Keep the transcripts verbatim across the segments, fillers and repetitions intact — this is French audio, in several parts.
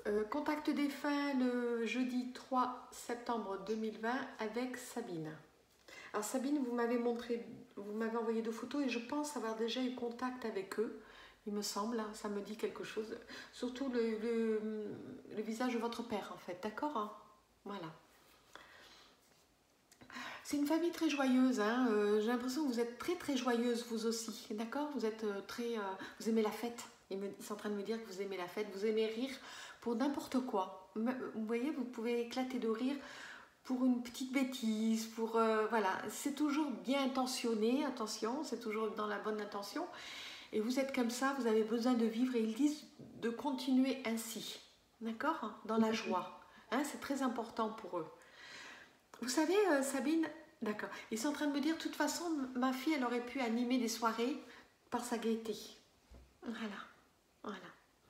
Euh, contact défunt le jeudi trois septembre deux mille vingt avec Sabine. Alors Sabine, vous m'avez montré, vous m'avez envoyé deux photos et je pense avoir déjà eu contact avec eux. Il me semble, hein, ça me dit quelque chose. Surtout le, le, le visage de votre père en fait, d'accord, hein? Voilà. C'est une famille très joyeuse, hein. euh, j'ai l'impression que vous êtes très très joyeuse vous aussi, d'accord? Vous êtes euh, très, euh, vous aimez la fête. Ils, me, ils sont en train de me dire que vous aimez la fête, vous aimez rire pour n'importe quoi. Vous voyez, vous pouvez éclater de rire pour une petite bêtise, pour euh, voilà, c'est toujours bien intentionné, attention, c'est toujours dans la bonne intention. Et vous êtes comme ça, vous avez besoin de vivre et ils disent de continuer ainsi, d'accord? Dans la joie, hein, c'est très important pour eux. Vous savez, euh, Sabine, d'accord, ils sont en train de me dire, de toute façon, ma fille, elle aurait pu animer des soirées par sa gaieté. Voilà, voilà.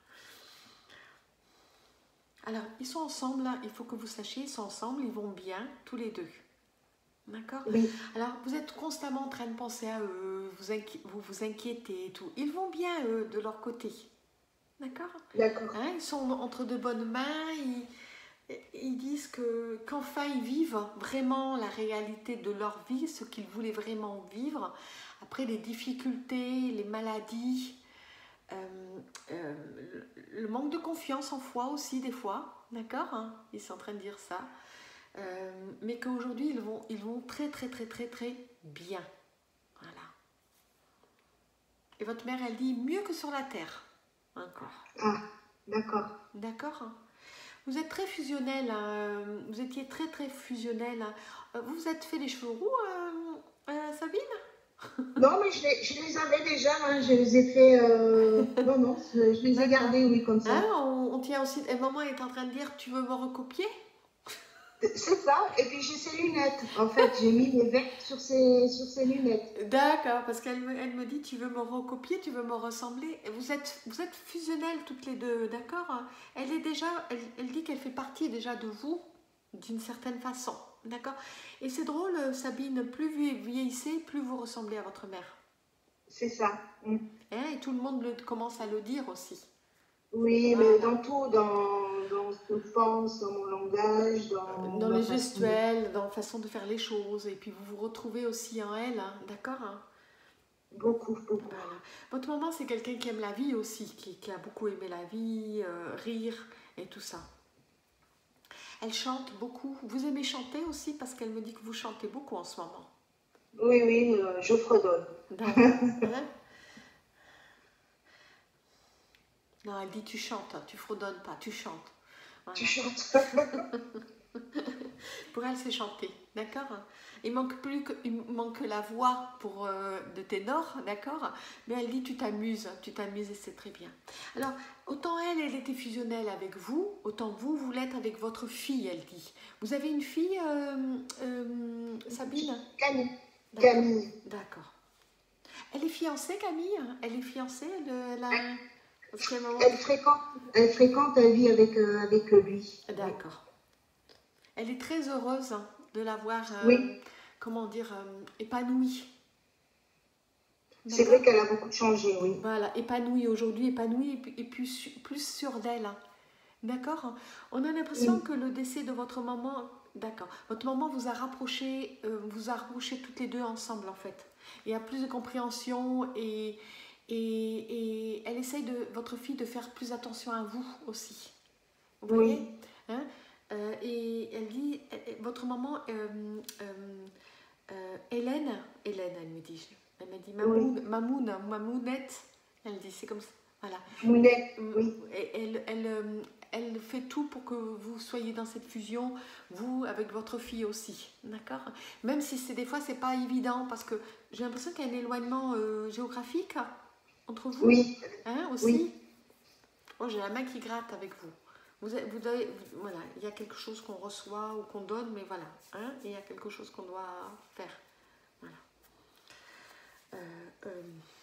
Alors, ils sont ensemble, là, il faut que vous sachiez, ils sont ensemble, ils vont bien, tous les deux. D'accord? Oui. Alors, vous êtes constamment en train de penser à eux, vous inqui vous, vous inquiétez et tout. Ils vont bien, eux, de leur côté. D'accord? D'accord. Hein, ils sont entre de bonnes mains, ils... Ils disent que qu'enfin ils vivent vraiment la réalité de leur vie, ce qu'ils voulaient vraiment vivre, après les difficultés, les maladies, euh, euh, le, le manque de confiance en foi aussi des fois, d'accord, hein, ils sont en train de dire ça, euh, mais qu'aujourd'hui ils vont, ils vont très très très très très bien, voilà. Et votre mère, elle dit mieux que sur la terre, encore. Ah, d'accord. D'accord, hein. Vous êtes très fusionnel, hein. Vous étiez très très fusionnel. Hein. Vous vous êtes fait les cheveux roux, euh, euh, Sabine? Non, mais je les, je les avais déjà, hein, je les ai fait. euh, Non, non, je je les ai gardés, oui, comme Hein, ça. on, on tient aussi. Et maman est en train de dire, tu veux me recopier? C'est ça. Et puis j'ai ces lunettes. En fait, j'ai mis mes verres sur ces, sur ces lunettes. D'accord, parce qu'elle me, elle me dit, tu veux me recopier, tu veux me ressembler. Et vous êtes, vous êtes fusionnelles toutes les deux, d'accord? Elle est déjà, elle, elle dit qu'elle fait partie déjà de vous, d'une certaine façon, d'accord? Et c'est drôle, Sabine, plus vous vieillissez, plus vous ressemblez à votre mère. C'est ça. Mm. Hein, et tout le monde le, commence à le dire aussi. Oui, mais Voilà. dans tout, dans, dans ce que je pense, dans mon langage, dans Dans ma les façon de... gestuels, dans la façon de faire les choses. Et puis vous vous retrouvez aussi en elle, hein, d'accord, hein? Beaucoup, beaucoup. Voilà. Votre maman, c'est quelqu'un qui aime la vie aussi, qui, qui a beaucoup aimé la vie, euh, rire et tout ça. Elle chante beaucoup. Vous aimez chanter aussi parce qu'elle me dit que vous chantez beaucoup en ce moment. Oui, oui, euh, je fredonne. D'accord. Hein? Non, elle dit tu chantes, tu fredonnes pas, tu chantes. Voilà. Tu chantes. Pour elle, c'est chanter, d'accord? Il manque plus que, il manque que la voix pour euh, de ténor, d'accord? Mais elle dit tu t'amuses, tu t'amuses et c'est très bien. Alors, autant elle, elle était fusionnelle avec vous, autant vous, vous l'êtes avec votre fille, elle dit. Vous avez une fille, euh, euh, Sabine? Camille. D'accord. Camille. D'accord. Elle est fiancée, Camille? Elle est fiancée? Elle, elle a... Parce qu'à un moment... Elle fréquente, elle fréquente, elle vit avec, euh, avec lui. Oui. D'accord. Elle est très heureuse de l'avoir, euh, Oui, comment dire, euh, épanouie. c'est D'accord? vrai qu'elle a beaucoup changé, oui. Voilà, épanouie aujourd'hui, épanouie et puis, et puis su- plus sûre d'elle. D'accord? On a l'impression Oui, que le décès de votre maman, d'accord, votre maman vous a rapproché, euh, vous a rapproché toutes les deux ensemble en fait. Il y a plus de compréhension et, et, et elle essaye de, votre fille, de faire plus attention à vous aussi. Vous voyez? oui, Hein? Euh, et elle dit, euh, votre maman, euh, euh, euh, Hélène, Hélène, elle me dit, elle m'a dit oui. Mamoun, Mamoun, Mamounette, elle dit, c'est comme ça, voilà. Moulette, oui, Et elle, elle, euh, elle fait tout pour que vous soyez dans cette fusion, vous avec votre fille aussi, d'accord? Même si c'est des fois c'est pas évident parce que j'ai l'impression qu'il y a un éloignement euh, géographique entre vous, oui, hein, oui. aussi. Oh, j'ai la main qui gratte avec vous. Vous, avez- vous avez- vous- voilà, il y a quelque chose qu'on reçoit ou qu'on donne, mais voilà, hein, il y a quelque chose qu'on doit faire. Voilà. Euh, euh,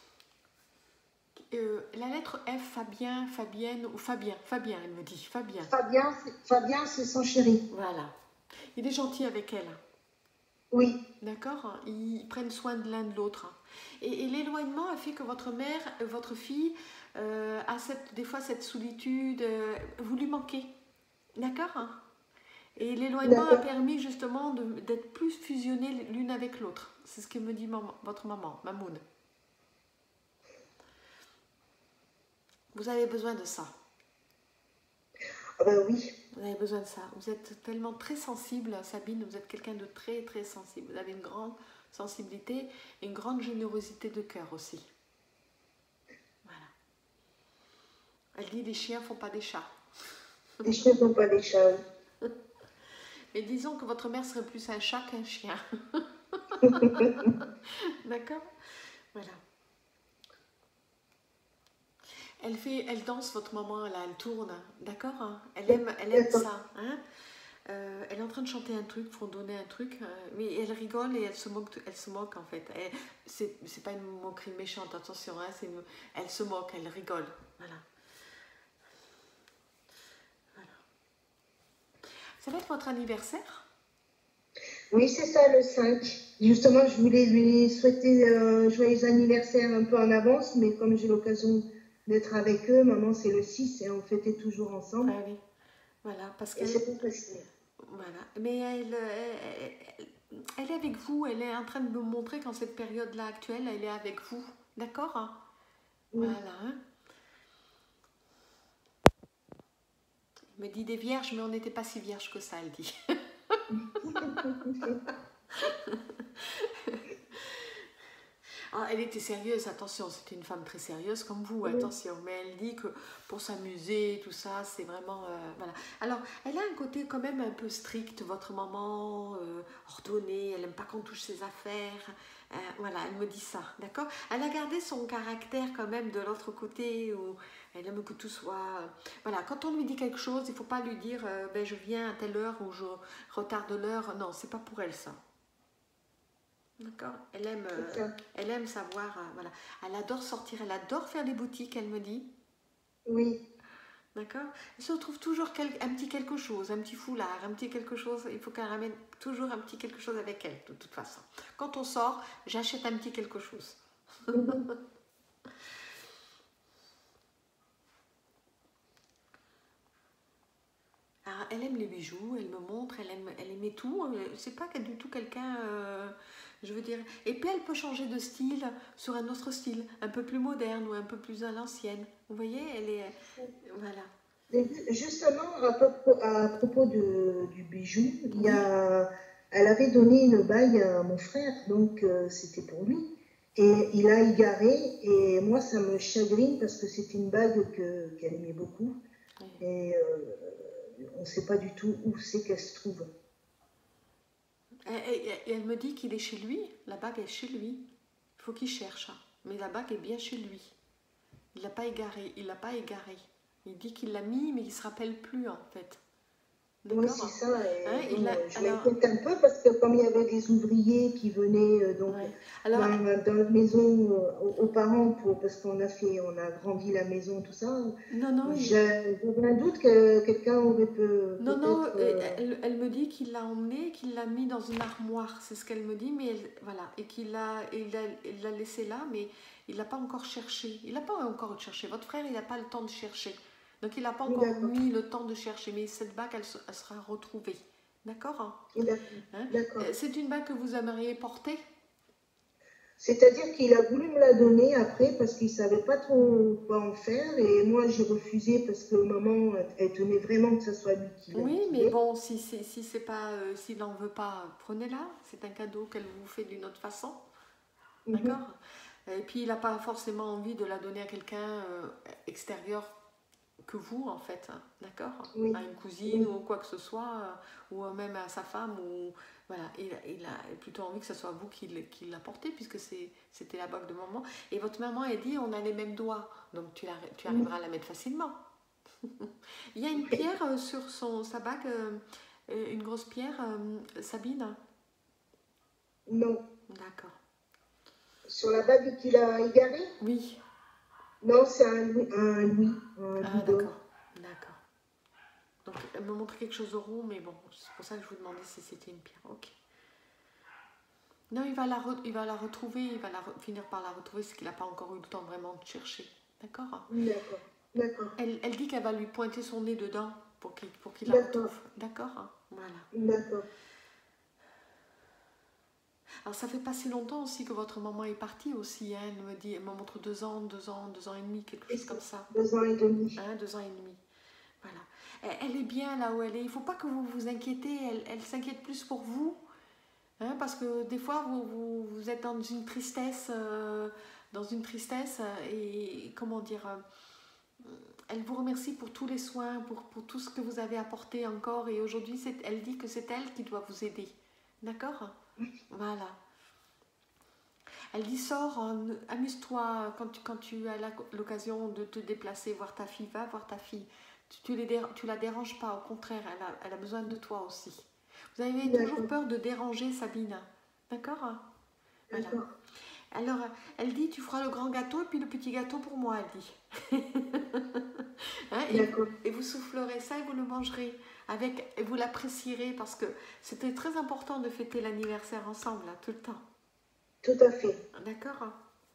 euh, la lettre F, Fabien, Fabienne ou Fabien, Fabien, elle me dit, Fabien. Fabien, c'est- Fabien, c'est son chéri. Voilà. Il est gentil avec elle. Oui, D'accord? Ils prennent soin de l'un de l'autre. Et, et l'éloignement a fait que votre mère, euh, votre fille, euh, a cette, des fois cette solitude, euh, vous lui manquez, d'accord? Et l'éloignement a permis justement d'être plus fusionnés l'une avec l'autre. C'est ce que me dit maman, votre maman, Mamoun. Vous avez besoin de ça. Ah ben oui. Vous avez besoin de ça. Vous êtes tellement très sensible, Sabine, vous êtes quelqu'un de très très sensible. Vous avez une grande sensibilité et une grande générosité de cœur aussi. Voilà. Elle dit les chiens ne font pas des chats. Les chiens ne font pas des chats. Mais disons que votre mère serait plus un chat qu'un chien. D'accord? Voilà. Elle fait, elle danse votre maman, là, elle tourne, d'accord? Elle aime, elle aime ça. Hein? Euh, elle est en train de chanter un truc, fredonner un truc, euh, mais elle rigole et elle se moque, elle se moque en fait. C'est c'est pas une moquerie méchante, attention, hein, une, elle se moque, elle rigole. Voilà. Voilà. Ça va être votre anniversaire? Oui, c'est ça, le cinq. Justement, je voulais lui souhaiter un joyeux anniversaire un peu en avance, mais comme j'ai l'occasion d'être avec eux, maman, c'est le six et on fêtait toujours ensemble. Ah oui, voilà, parce que... Et c'est pas facile. Voilà, mais elle, elle, elle, elle est avec vous, elle est en train de me montrer qu'en cette période-là actuelle, elle est avec vous, d'accord? Oui. Voilà. Hein? Elle me dit des vierges, mais on n'était pas si vierges que ça, elle dit. Ah, elle était sérieuse, attention, c'était une femme très sérieuse comme vous, oui. Attention, mais elle dit que pour s'amuser, tout ça, c'est vraiment... Euh, voilà. Alors, elle a un côté quand même un peu strict, votre maman, euh, ordonnée, elle n'aime pas qu'on touche ses affaires, euh, voilà, elle me dit ça, d'accord? Elle a gardé son caractère quand même de l'autre côté, où elle aime que tout soit... Voilà, quand on lui dit quelque chose, il ne faut pas lui dire, euh, ben, je viens à telle heure ou je retarde l'heure, non, c'est pas pour elle ça. D'accord. Elle aime, euh, elle aime savoir, euh, voilà. Elle adore sortir, elle adore faire des boutiques, elle me dit. Oui. D'accord. Elle se retrouve toujours quel, un petit quelque chose, un petit foulard, un petit quelque chose. Il faut qu'elle ramène toujours un petit quelque chose avec elle, de toute façon. Quand on sort, j'achète un petit quelque chose. Mm-hmm. Alors, elle aime les bijoux, elle me montre, elle aime, elle aimait tout. C'est pas du tout quelqu'un... Euh, je veux dire, et puis elle peut changer de style sur un autre style, un peu plus moderne ou un peu plus à l'ancienne. Vous voyez, elle est... Voilà. Justement, à propos, à propos de, du bijou, il y a, elle avait donné une bague à mon frère, donc euh, c'était pour lui. Et il a égaré, et moi ça me chagrine parce que c'est une bague que, qu'elle aimait beaucoup. Oui. Et euh, on ne sait pas du tout où c'est qu'elle se trouve. Et, et, et elle me dit qu'il est chez lui, la bague est chez lui. Il faut qu'il cherche, mais la bague est bien chez lui. Il l'a pas égaré, il l'a pas égaré. Il dit qu'il l'a mis, mais il se rappelle plus en fait. Oui, c'est ça. Et hein, bon, il a, je alors... m'inquiète un peu parce que comme il y avait des ouvriers qui venaient euh, donc ouais. alors, dans, dans la maison euh, aux, aux parents pour, parce qu'on a fait, on a grandi la maison, tout ça. Non, non. J'ai il... un doute que quelqu'un aurait pu. Non, non. Euh... Elle, elle me dit qu'il l'a emmené, qu'il l'a mis dans une armoire. C'est ce qu'elle me dit, mais elle, voilà, et qu'il l'a, il l'a, il l'a laissé là, mais il l'a pas encore cherché. Il n'a pas encore cherché. Votre frère, il n'a pas le temps de chercher. Donc, il n'a pas encore mis le temps de chercher, mais cette bague, elle, elle sera retrouvée. D'accord? Hein? C'est une bague que vous aimeriez porter? C'est-à-dire qu'il a voulu me la donner après parce qu'il ne savait pas trop quoi en faire. Et moi, j'ai refusé parce que maman, elle tenait vraiment que ce soit lui qui l'a. Oui, mais bon, si c'est si c'est pas, euh, s'il n'en veut pas, prenez-la. C'est un cadeau qu'elle vous fait d'une autre façon. D'accord? Mm-hmm. Et puis, il n'a pas forcément envie de la donner à quelqu'un euh, extérieur que vous, en fait, hein, d'accord? Oui. À une cousine oui. ou quoi que ce soit, euh, ou même à sa femme, ou voilà, il, il a plutôt envie que ce soit vous qui, qui l'apportez, puisque c'était la bague de maman. Et votre maman, elle dit, on a les mêmes doigts, donc tu, la, tu arriveras à la mettre facilement. Il y a une pierre euh, sur son, sa bague, euh, une grosse pierre, euh, Sabine? Non. D'accord. Sur la bague qu'il a égarée? Oui. Non, c'est un louis. Un louis un ah, d'accord. D'accord. Donc, elle me montre quelque chose de rond, mais bon, c'est pour ça que je vous demandais si c'était une pierre. Ok. Non, il va la, re, il va la retrouver, il va la re, finir par la retrouver, parce qu'il n'a pas encore eu le temps vraiment de chercher. D'accord? D'accord. D'accord. Elle, elle dit qu'elle va lui pointer son nez dedans pour qu'il pour qu'il la D'accord. retrouve. D'accord? Voilà. D'accord. Alors ça fait pas si longtemps aussi que votre maman est partie aussi, hein. Elle me dit, elle me montre deux ans, deux ans, deux ans et demi, quelque Et chose c'est comme ça. deux ans et demi. Hein, deux ans et demi. Voilà. Elle, elle est bien là où elle est. Il ne faut pas que vous vous inquiétez. Elle, elle s'inquiète plus pour vous. Hein, parce que des fois, vous, vous, vous êtes dans une tristesse, euh, dans une tristesse, euh, et comment dire, euh, elle vous remercie pour tous les soins, pour, pour tout ce que vous avez apporté encore, et aujourd'hui, c'est- elle dit que c'est elle qui doit vous aider. D'accord? Voilà. Elle dit, sors, euh, amuse-toi quand tu, quand tu as la- l'occasion de te déplacer, voir ta fille, va voir ta fille. Tu, tu, les déra- tu la déranges pas, au contraire, elle a, elle a besoin de toi aussi. Vous avez toujours D'accord. peur de déranger Sabine. D'accord? Voilà. D'accord. Alors, elle dit, tu feras le grand gâteau et puis le petit gâteau pour moi, elle dit. Hein, et, D'accord. et vous soufflerez ça et vous le mangerez. Avec, et vous l'apprécierez parce que c'était très important de fêter l'anniversaire ensemble, là, tout le temps. Tout à fait. D'accord?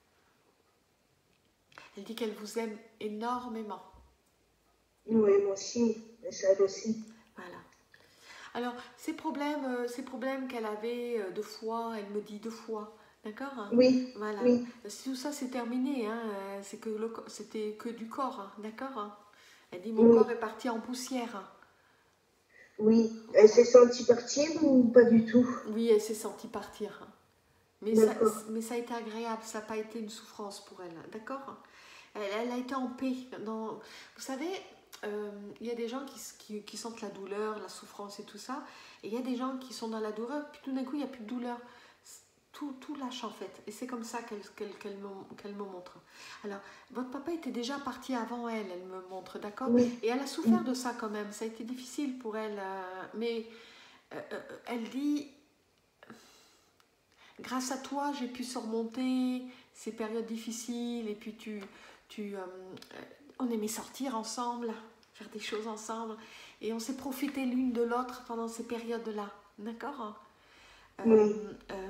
Elle dit qu'elle vous aime énormément. Oui, moi aussi. Et ça elle aussi. Voilà. Alors, ces problèmes, euh, ces problèmes qu'elle avait euh, de foie, elle me dit deux fois. D'accord? Oui. Voilà. Oui. Tout ça, c'est terminé. Hein. euh, C'est que le co- c'était que du corps. Hein. D'accord? Elle dit, mon Oui. corps est parti en poussière. Oui. Elle s'est sentie partir ou pas du tout? Oui, elle s'est sentie partir. Mais ça, D'accord. mais ça a été agréable, ça n'a pas été une souffrance pour elle. D'accord? Elle, elle a été en paix. Dans... Vous savez, euh, il y a des gens qui, qui, qui sentent la douleur, la souffrance et tout ça. Et il y a des gens qui sont dans la douleur, puis tout d'un coup, il n'y a plus de douleur. Tout, tout lâche en fait. Et c'est comme ça qu'elle qu'elle, qu'elle me, qu'elle me montre. Alors, votre papa était déjà parti avant elle, elle me montre, d'accord? Oui. Et elle a souffert de ça quand même. Ça a été difficile pour elle. euh, mais euh, euh, elle dit, grâce à toi, j'ai pu surmonter ces périodes difficiles. Et puis, tu, tu, euh, on aimait sortir ensemble, faire des choses ensemble. Et on s'est profité l'une de l'autre pendant ces périodes-là. D'accord? euh, Oui. euh,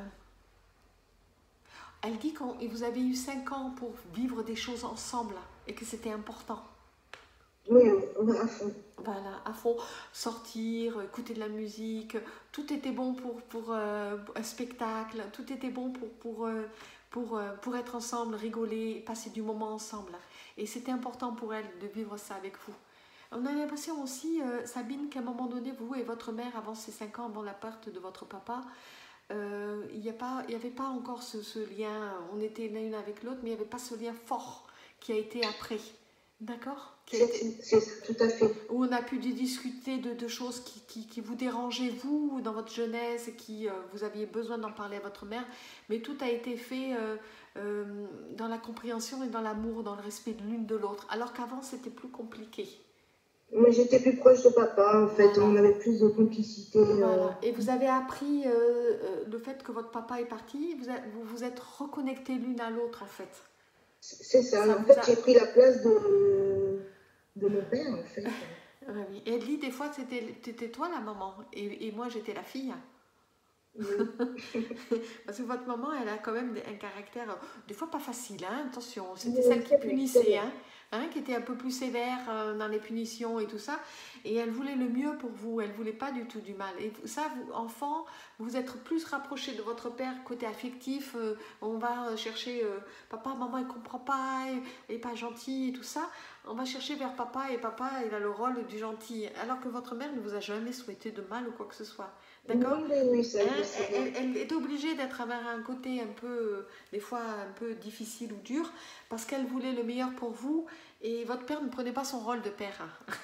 Elle dit que vous avez eu cinq ans pour vivre des choses ensemble et que c'était important. Oui, oui, à fond. Voilà, à fond, sortir, écouter de la musique, tout était bon pour, pour euh, un spectacle, tout était bon pour, pour, euh, pour, euh, pour être ensemble, rigoler, passer du moment ensemble. Et c'était important pour elle de vivre ça avec vous. On a l'impression aussi, euh, Sabine, qu'à un moment donné, vous et votre mère, avant ces cinq ans, avant la perte de votre papa, euh, il n'y avait pas encore ce, ce lien, on était l'une avec l'autre, mais il n'y avait pas ce lien fort qui a été après. D'accord? C'est ça, tout à fait. Où on a pu discuter de, de choses qui, qui, qui vous dérangeaient, vous, dans votre jeunesse, et qui euh, vous aviez besoin d'en parler à votre mère. Mais tout a été fait euh, euh, dans la compréhension et dans l'amour, dans le respect de l'une de l'autre. Alors qu'avant, c'était plus compliqué. Mais j'étais plus proche de papa, en fait. Voilà. On avait plus de complicité. Voilà. Euh... Et vous avez appris euh, euh, le fait que votre papa est parti, vous a, vous, vous êtes reconnectés l'une à l'autre, en fait. C'est ça. ça. En fait, a... j'ai pris la place de, de mon père, en fait. Oui. Et Edly, des fois, c'était toi la maman, et, et moi, j'étais la fille. Oui. Parce que votre maman, elle a quand même un caractère, des fois pas facile, hein, attention, c'était oui, celle qui punissait, hein, hein, qui était un peu plus sévère euh, dans les punitions et tout ça, et elle voulait le mieux pour vous, elle voulait pas du tout du mal. Et ça, vous, enfant, vous êtes plus rapproché de votre père côté affectif, euh, on va chercher, euh, papa, maman, il comprend pas, il est pas gentil et tout ça, on va chercher vers papa, et papa, il a le rôle du gentil, alors que votre mère ne vous a jamais souhaité de mal ou quoi que ce soit. D'accord? Oui, oui, oui, ça, elle, elle, elle est obligée d'être avec un côté un peu, des fois un peu difficile ou dur, parce qu'elle voulait le meilleur pour vous, et votre père ne prenait pas son rôle de père.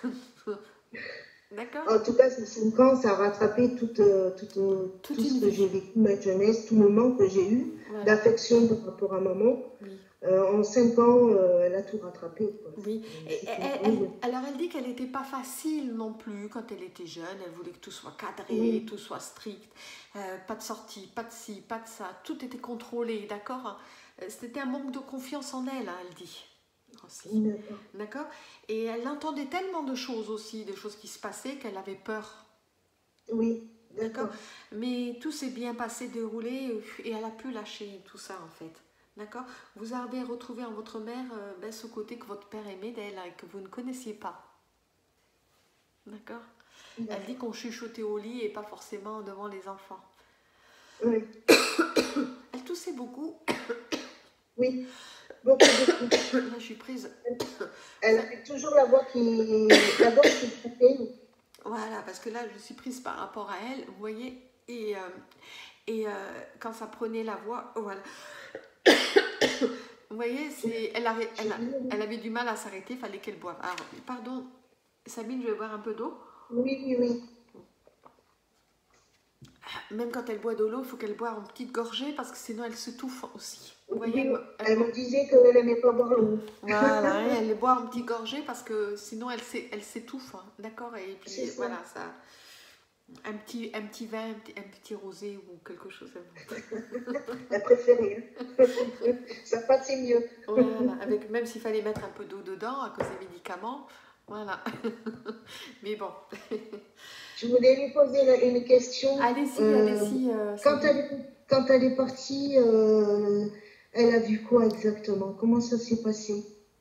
D'accord? En tout cas, ces cinq ans, ça a rattrapé tout, euh, tout, euh, tout ce que j'ai vécu, ma jeunesse, tout le manque que j'ai eu, voilà. D'affection par rapport à maman. Oui. Euh, en cinq ans, euh, elle a tout rattrapé. Quoi. Oui. Et elle, elle, alors elle dit qu'elle n'était pas facile non plus quand elle était jeune. Elle voulait que tout soit cadré, oui. Tout soit strict. Euh, pas de sortie, pas de ci, pas de ça. Tout était contrôlé, d'accord? C'était un manque de confiance en elle, hein, elle dit. D'accord. Et elle entendait tellement de choses aussi, des choses qui se passaient, qu'elle avait peur. Oui. D'accord. Mais tout s'est bien passé, déroulé, et elle a pu lâcher tout ça, en fait. D'accord? Vous avez retrouvé en votre mère euh, ben, ce côté que votre père aimait d'elle et que vous ne connaissiez pas. D'accord? Elle dit qu'on chuchotait au lit et pas forcément devant les enfants. Oui. Elle toussait beaucoup. Oui, beaucoup, beaucoup. Là, je suis prise. Elle fait toujours la voix qui... La voix qui fait. Voilà, parce que là, je suis prise par rapport à elle, vous voyez, et, euh, et euh, quand ça prenait la voix, oh, voilà. Vous voyez, c'est, elle, avait, elle, a- elle avait du mal à s'arrêter, il fallait qu'elle boive. Alors, pardon, Sabine, je vais boire un peu d'eau. Oui, oui, oui. Même quand elle boit de l'eau, il faut qu'elle boive en petites gorgées parce que sinon elle se touffe aussi. Vous voyez, Oui, elle, me- elle elle me- me disait qu'elle n'aimait pas boire l'eau. Voilà, hein, elle les boit en petites gorgées parce que sinon elle s'é- elle s'étouffe, hein, d'accord? Et puis C'est ça. voilà, ça. Un petit, un petit vin, un petit, un petit rosé ou quelque chose. La préférée. Ça passe, c'est mieux. Voilà, avec, même s'il fallait mettre un peu d'eau dedans à cause des médicaments. Voilà. Mais bon. Je voulais lui poser la- une question. Allez-y, Euh, allez-y. euh, Quand Sabine. elle, est- quand elle est partie, euh, elle a vu quoi exactement? Comment ça s'est passé?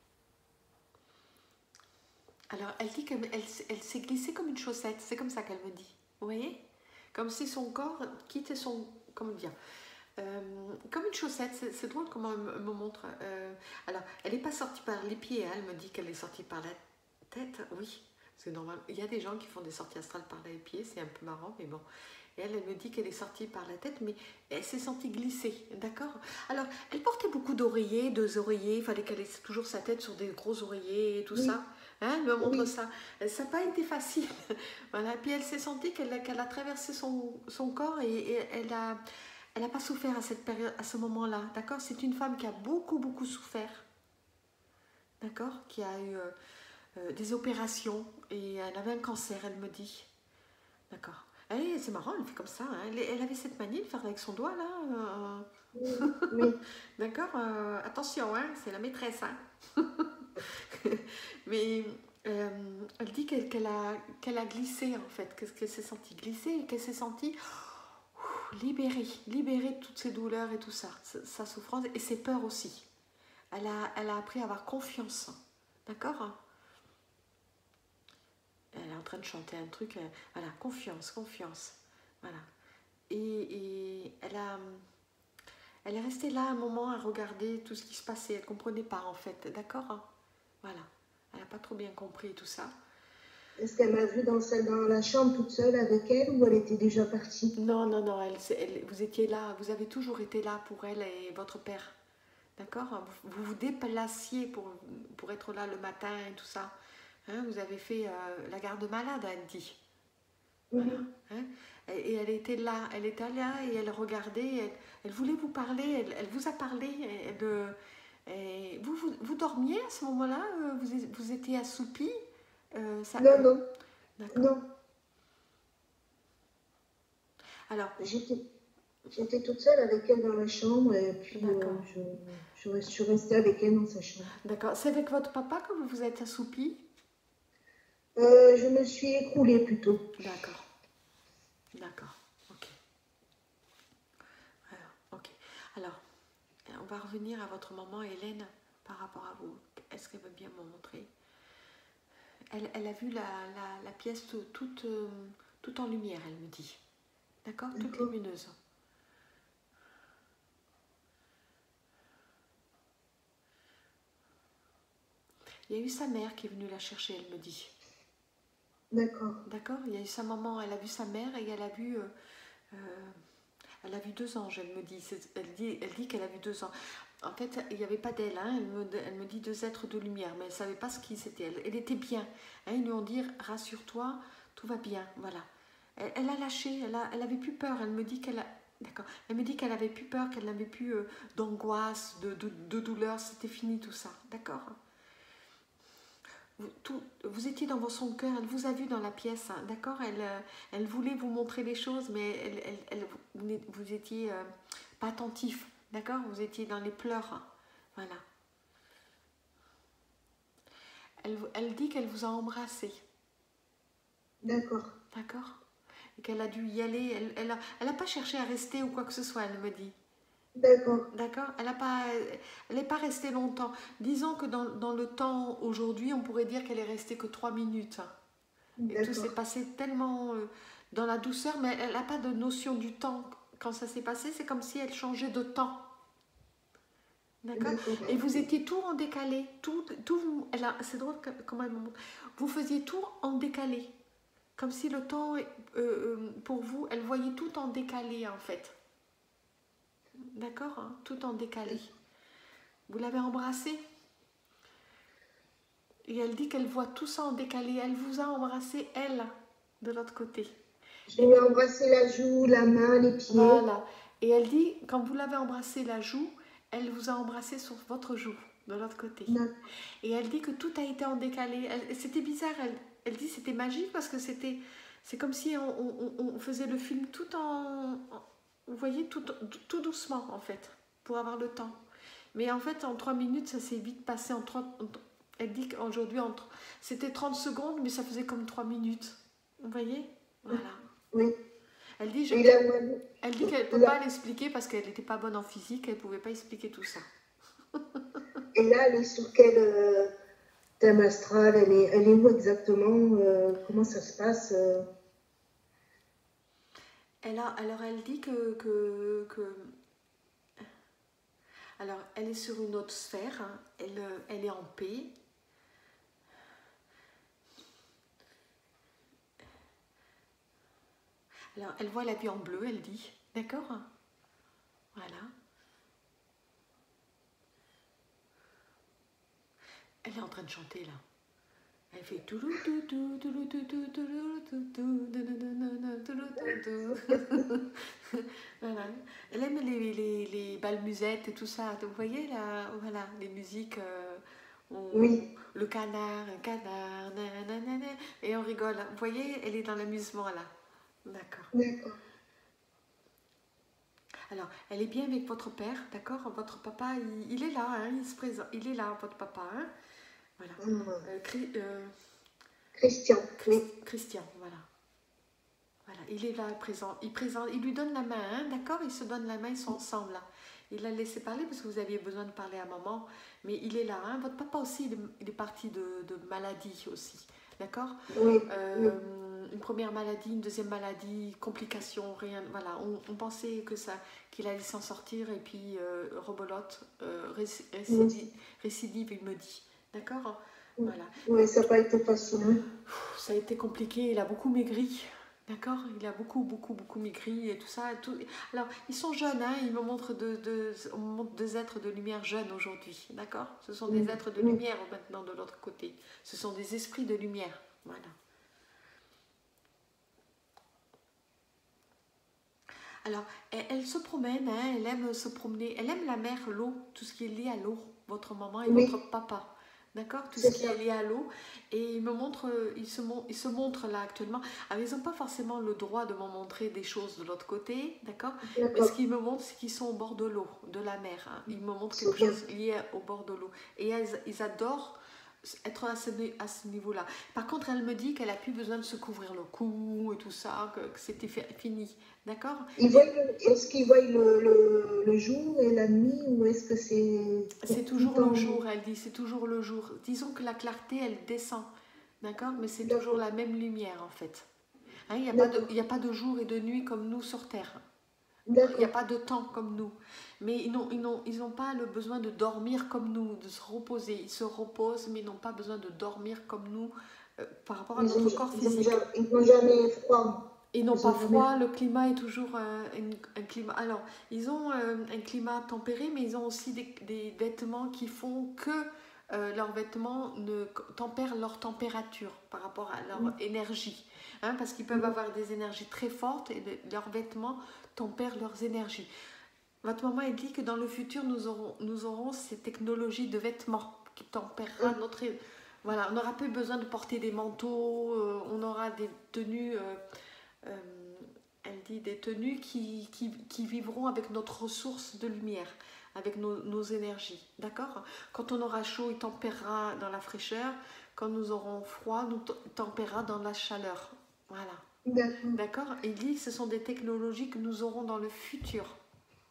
Alors, elle dit qu'elle elle, elle s'est glissée comme une chaussette. C'est comme ça qu'elle me dit. Vous voyez? Comme si son corps quittait son... Comment dire? Euh, comme une chaussette, c'est c'est drôle comment elle me, me montre. Euh, alors, elle n'est pas sortie par les pieds, hein, elle me dit qu'elle est sortie par la tête, oui. C'est normal. Il y a des gens qui font des sorties astrales par les pieds, c'est un peu marrant, mais bon. Et elle, elle me dit qu'elle est sortie par la tête, mais elle s'est sentie glisser, d'accord? Alors, elle portait beaucoup d'oreillers, deux oreillers, il fallait qu'elle ait toujours sa tête sur des gros oreillers et tout Oui. ça. Hein, elle me montre Oui. ça. Ça n'a pas été facile. Voilà. Puis elle s'est sentie qu'elle a, qu'elle a traversé son, son corps et, et elle a... Elle n'a pas souffert à cette période, à ce moment-là, d'accord? C'est une femme qui a beaucoup, beaucoup souffert, d'accord? Qui a eu euh, euh, des opérations et elle avait un cancer, elle me dit, d'accord? Elle, c'est marrant, elle fait comme ça, hein. elle, elle avait cette manie de faire avec son doigt, là. euh, Oui. Oui. D'accord? Euh, attention, hein, c'est la maîtresse, hein. Mais euh, elle dit qu'elle qu'elle a, qu'elle a glissé, en fait, qu'elle s'est sentie glisser et qu'elle s'est sentie libérée, libérée de toutes ses douleurs et tout ça, sa souffrance et ses peurs aussi. Elle a, elle a appris à avoir confiance, d'accord? Elle est en train de chanter un truc, voilà, confiance, confiance, voilà. Et, et elle a, elle est restée là un moment à regarder tout ce qui se passait, elle ne comprenait pas en fait, d'accord? Voilà, elle n'a pas trop bien compris tout ça. Est-ce qu'elle m'a vue dans, dans la chambre toute seule avec elle ou elle était déjà partie? Non, non, non, elle, elle, vous étiez là, vous avez toujours été là pour elle et votre père. D'accord? Vous vous déplaciez pour, pour être là le matin et tout ça. Hein, vous avez fait euh, la garde malade, elle dit. Voilà. Oui. Hein, et, et elle était là, elle était là et elle regardait, elle, elle voulait vous parler, elle, elle vous a parlé. Elle, elle, vous, vous, vous dormiez à ce moment-là? Vous, vous étiez assoupi? euh, ça, Non, non. D'accord. Non. Alors, j'étais, j'étais toute seule avec elle dans la chambre et puis euh, je, je, je suis restée avec elle dans sa chambre. D'accord. C'est avec votre papa que vous vous êtes assoupi? euh, Je me suis écroulée plutôt. D'accord. D'accord. Ok. Alors, ok. Alors, on va revenir à votre maman Hélène par rapport à vous. Est-ce qu'elle veut bien me montrer? Elle, elle a vu la, la, la pièce toute, euh, toute en lumière, elle me dit. D'accord? Toute lumineuse. Il y a eu sa mère qui est venue la chercher, elle me dit. D'accord. D'accord? Il y a eu sa maman, elle a vu sa mère et elle a vu... Euh, euh, elle a vu deux anges, elle me dit. Elle dit, elle dit qu'elle a vu deux anges. En fait, il n'y avait pas d'elle, hein. elle, me, elle me dit deux êtres de lumière, mais elle ne savait pas ce qui c'était. Elle, elle était bien. Hein. Ils lui ont dit, rassure-toi, tout va bien. Voilà. Elle, elle a lâché, elle, a, elle avait plus peur. Elle me dit qu'elle a... D'accord. Elle me dit qu'elle avait plus peur, qu'elle n'avait plus euh, d'angoisse, de, de, de douleur. C'était fini tout ça. D'accord. Vous, tout, vous étiez dans son cœur, elle vous a vu dans la pièce, hein, d'accord, elle, elle voulait vous montrer les choses, mais elle, elle, elle, vous, vous étiez euh, pas attentif, d'accord, vous étiez dans les pleurs, hein, voilà. Elle, elle dit qu'elle vous a embrassé. D'accord. D'accord. Et qu'elle a dû y aller, elle n'a elle a, elle a pas cherché à rester ou quoi que ce soit, elle me dit. D'accord. D'accord? Elle n'est pas, elle est pas restée longtemps. Disons que dans, dans le temps aujourd'hui, on pourrait dire qu'elle est restée que trois minutes. Et tout s'est D'accord. passé tellement euh, dans la douceur, mais elle n'a pas de notion du temps. Quand ça s'est passé, c'est comme si elle changeait de temps. D'accord? D'accord. Et vous étiez tout en décalé. Tout, tout, elle a, c'est drôle que- comment elle me montre. Vous faisiez tout en décalé. Comme si le temps, euh, euh, pour vous, elle voyait tout en décalé en fait. D'accord? Hein? Tout en décalé. Vous l'avez embrassée et elle dit qu'elle voit tout ça en décalé. Elle vous a embrassé, elle, de l'autre côté. Je Et lui ai embrassé la joue, la main, les pieds. voilà. Et elle dit, quand vous l'avez embrassé la joue, elle vous a embrassé sur votre joue, de l'autre côté. D'accord. Et elle dit que tout a été en décalé. C'était bizarre. Elle, elle dit c'était magique parce que c'était, c'est comme si on, on, on, faisait le film tout en, en vous voyez, tout, tout doucement en fait, pour avoir le temps. Mais en fait, en trois minutes, ça s'est vite passé. En trois, elle dit qu'aujourd'hui, c'était trente secondes, mais ça faisait comme trois minutes. Vous voyez? Voilà. Oui. Elle dit, je, Et là, elle dit qu'elle ne peut pas l'expliquer parce qu'elle n'était pas bonne en physique, elle ne pouvait pas expliquer tout ça. Et là, elle est sur quel euh, thème astral? Elle est, elle est où exactement? euh, Comment ça se passe? euh elle a, Alors, elle dit que, que, que... Alors, elle est sur une autre sphère, hein. elle, elle est en paix. Alors, elle voit la vie en bleu, elle dit. D'accord? Voilà. Elle est en train de chanter, là. Elle fait tout tout tout tout tout tout tout voilà. Elle aime les, les, les balmusettes et tout ça. Vous voyez là, voilà, les musiques. Euh, on, Oui. le canard, un canard, nanana, et on rigole. Vous voyez, elle est dans l'amusement là. D'accord. D'accord. Alors, elle est bien avec votre père, d'accord? Votre papa, il, il est là, hein, il se présente, il est là, votre papa, hein? Voilà. Hum. Euh, Cri, euh, Christian. Christ, oui. Christian, voilà. Voilà, il est là présent. Il, présente, il lui donne la main, hein, d'accord? Ils se donnent la main, ils sont ensemble là. Il l'a laissé parler parce que vous aviez besoin de parler à maman, mais il est là. Hein. Votre papa aussi, il est, il est parti de, de maladie aussi, d'accord? Oui. Euh, oui. Une première maladie, une deuxième maladie, complications, rien. Voilà, on, on pensait que ça, qu'il allait s'en sortir et puis euh, rebolote, euh, récidive, récidive, il me dit, d'accord? Voilà. Oui, ça n'a pas été facile. Hein. Ça a été compliqué, il a beaucoup maigri. D'accord? Il a beaucoup, beaucoup, beaucoup maigri et tout ça. Et tout. Alors, ils sont jeunes, hein? Ils me montrent de, de, on me montre deux êtres de lumière jeunes aujourd'hui. D'accord? Ce sont des êtres de lumière maintenant de l'autre côté. Ce sont des esprits de lumière. Voilà. Alors, elle, elle se promène, hein? Elle aime se promener. Elle aime la mer, l'eau, tout ce qui est lié à l'eau. Votre maman et oui. Votre papa. D'accord? Tout ce qui est lié à l'eau. Et il me montre, il se, il se montre là actuellement. Alors, ils n'ont pas forcément le droit de me montrer des choses de l'autre côté, d'accord? Mais ce qu'ils me montrent, c'est qu'ils sont au bord de l'eau, de la mer. Hein. Ils me montrent quelque chose lié au bord de l'eau. Et ils, ils adorent être à ce, à ce niveau-là. Par contre, elle me dit qu'elle n'a plus besoin de se couvrir le cou et tout ça, que, que c'était fini. D'accord? Est-ce qu'ils voient le, le, le jour et la nuit ou est-ce que c'est... C'est toujours le jour, elle dit, c'est toujours le jour. Disons que la clarté, elle descend, d'accord? Mais c'est toujours la même lumière, en fait. Hein, il n'y a, a pas de jour et de nuit comme nous sur Terre. Il n'y a pas de temps comme nous. Mais ils n'ont ils n'ont, ils n'ont pas le besoin de dormir comme nous, de se reposer. Ils se reposent, mais ils n'ont pas besoin de dormir comme nous euh, par rapport à ils notre ont, corps physique. Ils n'ont jamais froid. Ils n'ont pas froid, le climat est toujours euh, un, un climat... Alors, ils ont euh, un climat tempéré, mais ils ont aussi des, des vêtements qui font que euh, leurs vêtements ne tempèrent leur température par rapport à leur mmh. énergie. Hein, parce qu'ils peuvent mmh. avoir des énergies très fortes et de, leurs vêtements tempèrent leurs énergies. Votre maman, elle dit que dans le futur, nous aurons, nous aurons ces technologies de vêtements qui tempérera mmh. notre... Voilà, on n'aura plus besoin de porter des manteaux, euh, on aura des tenues... Euh, Euh, elle dit des tenues qui, qui, qui vivront avec notre ressource de lumière, avec nos, nos énergies, d'accord? Quand on aura chaud, il tempérera dans la fraîcheur, quand nous aurons froid, nous tempérera dans la chaleur, voilà. D'accord? Il dit que ce sont des technologies que nous aurons dans le futur.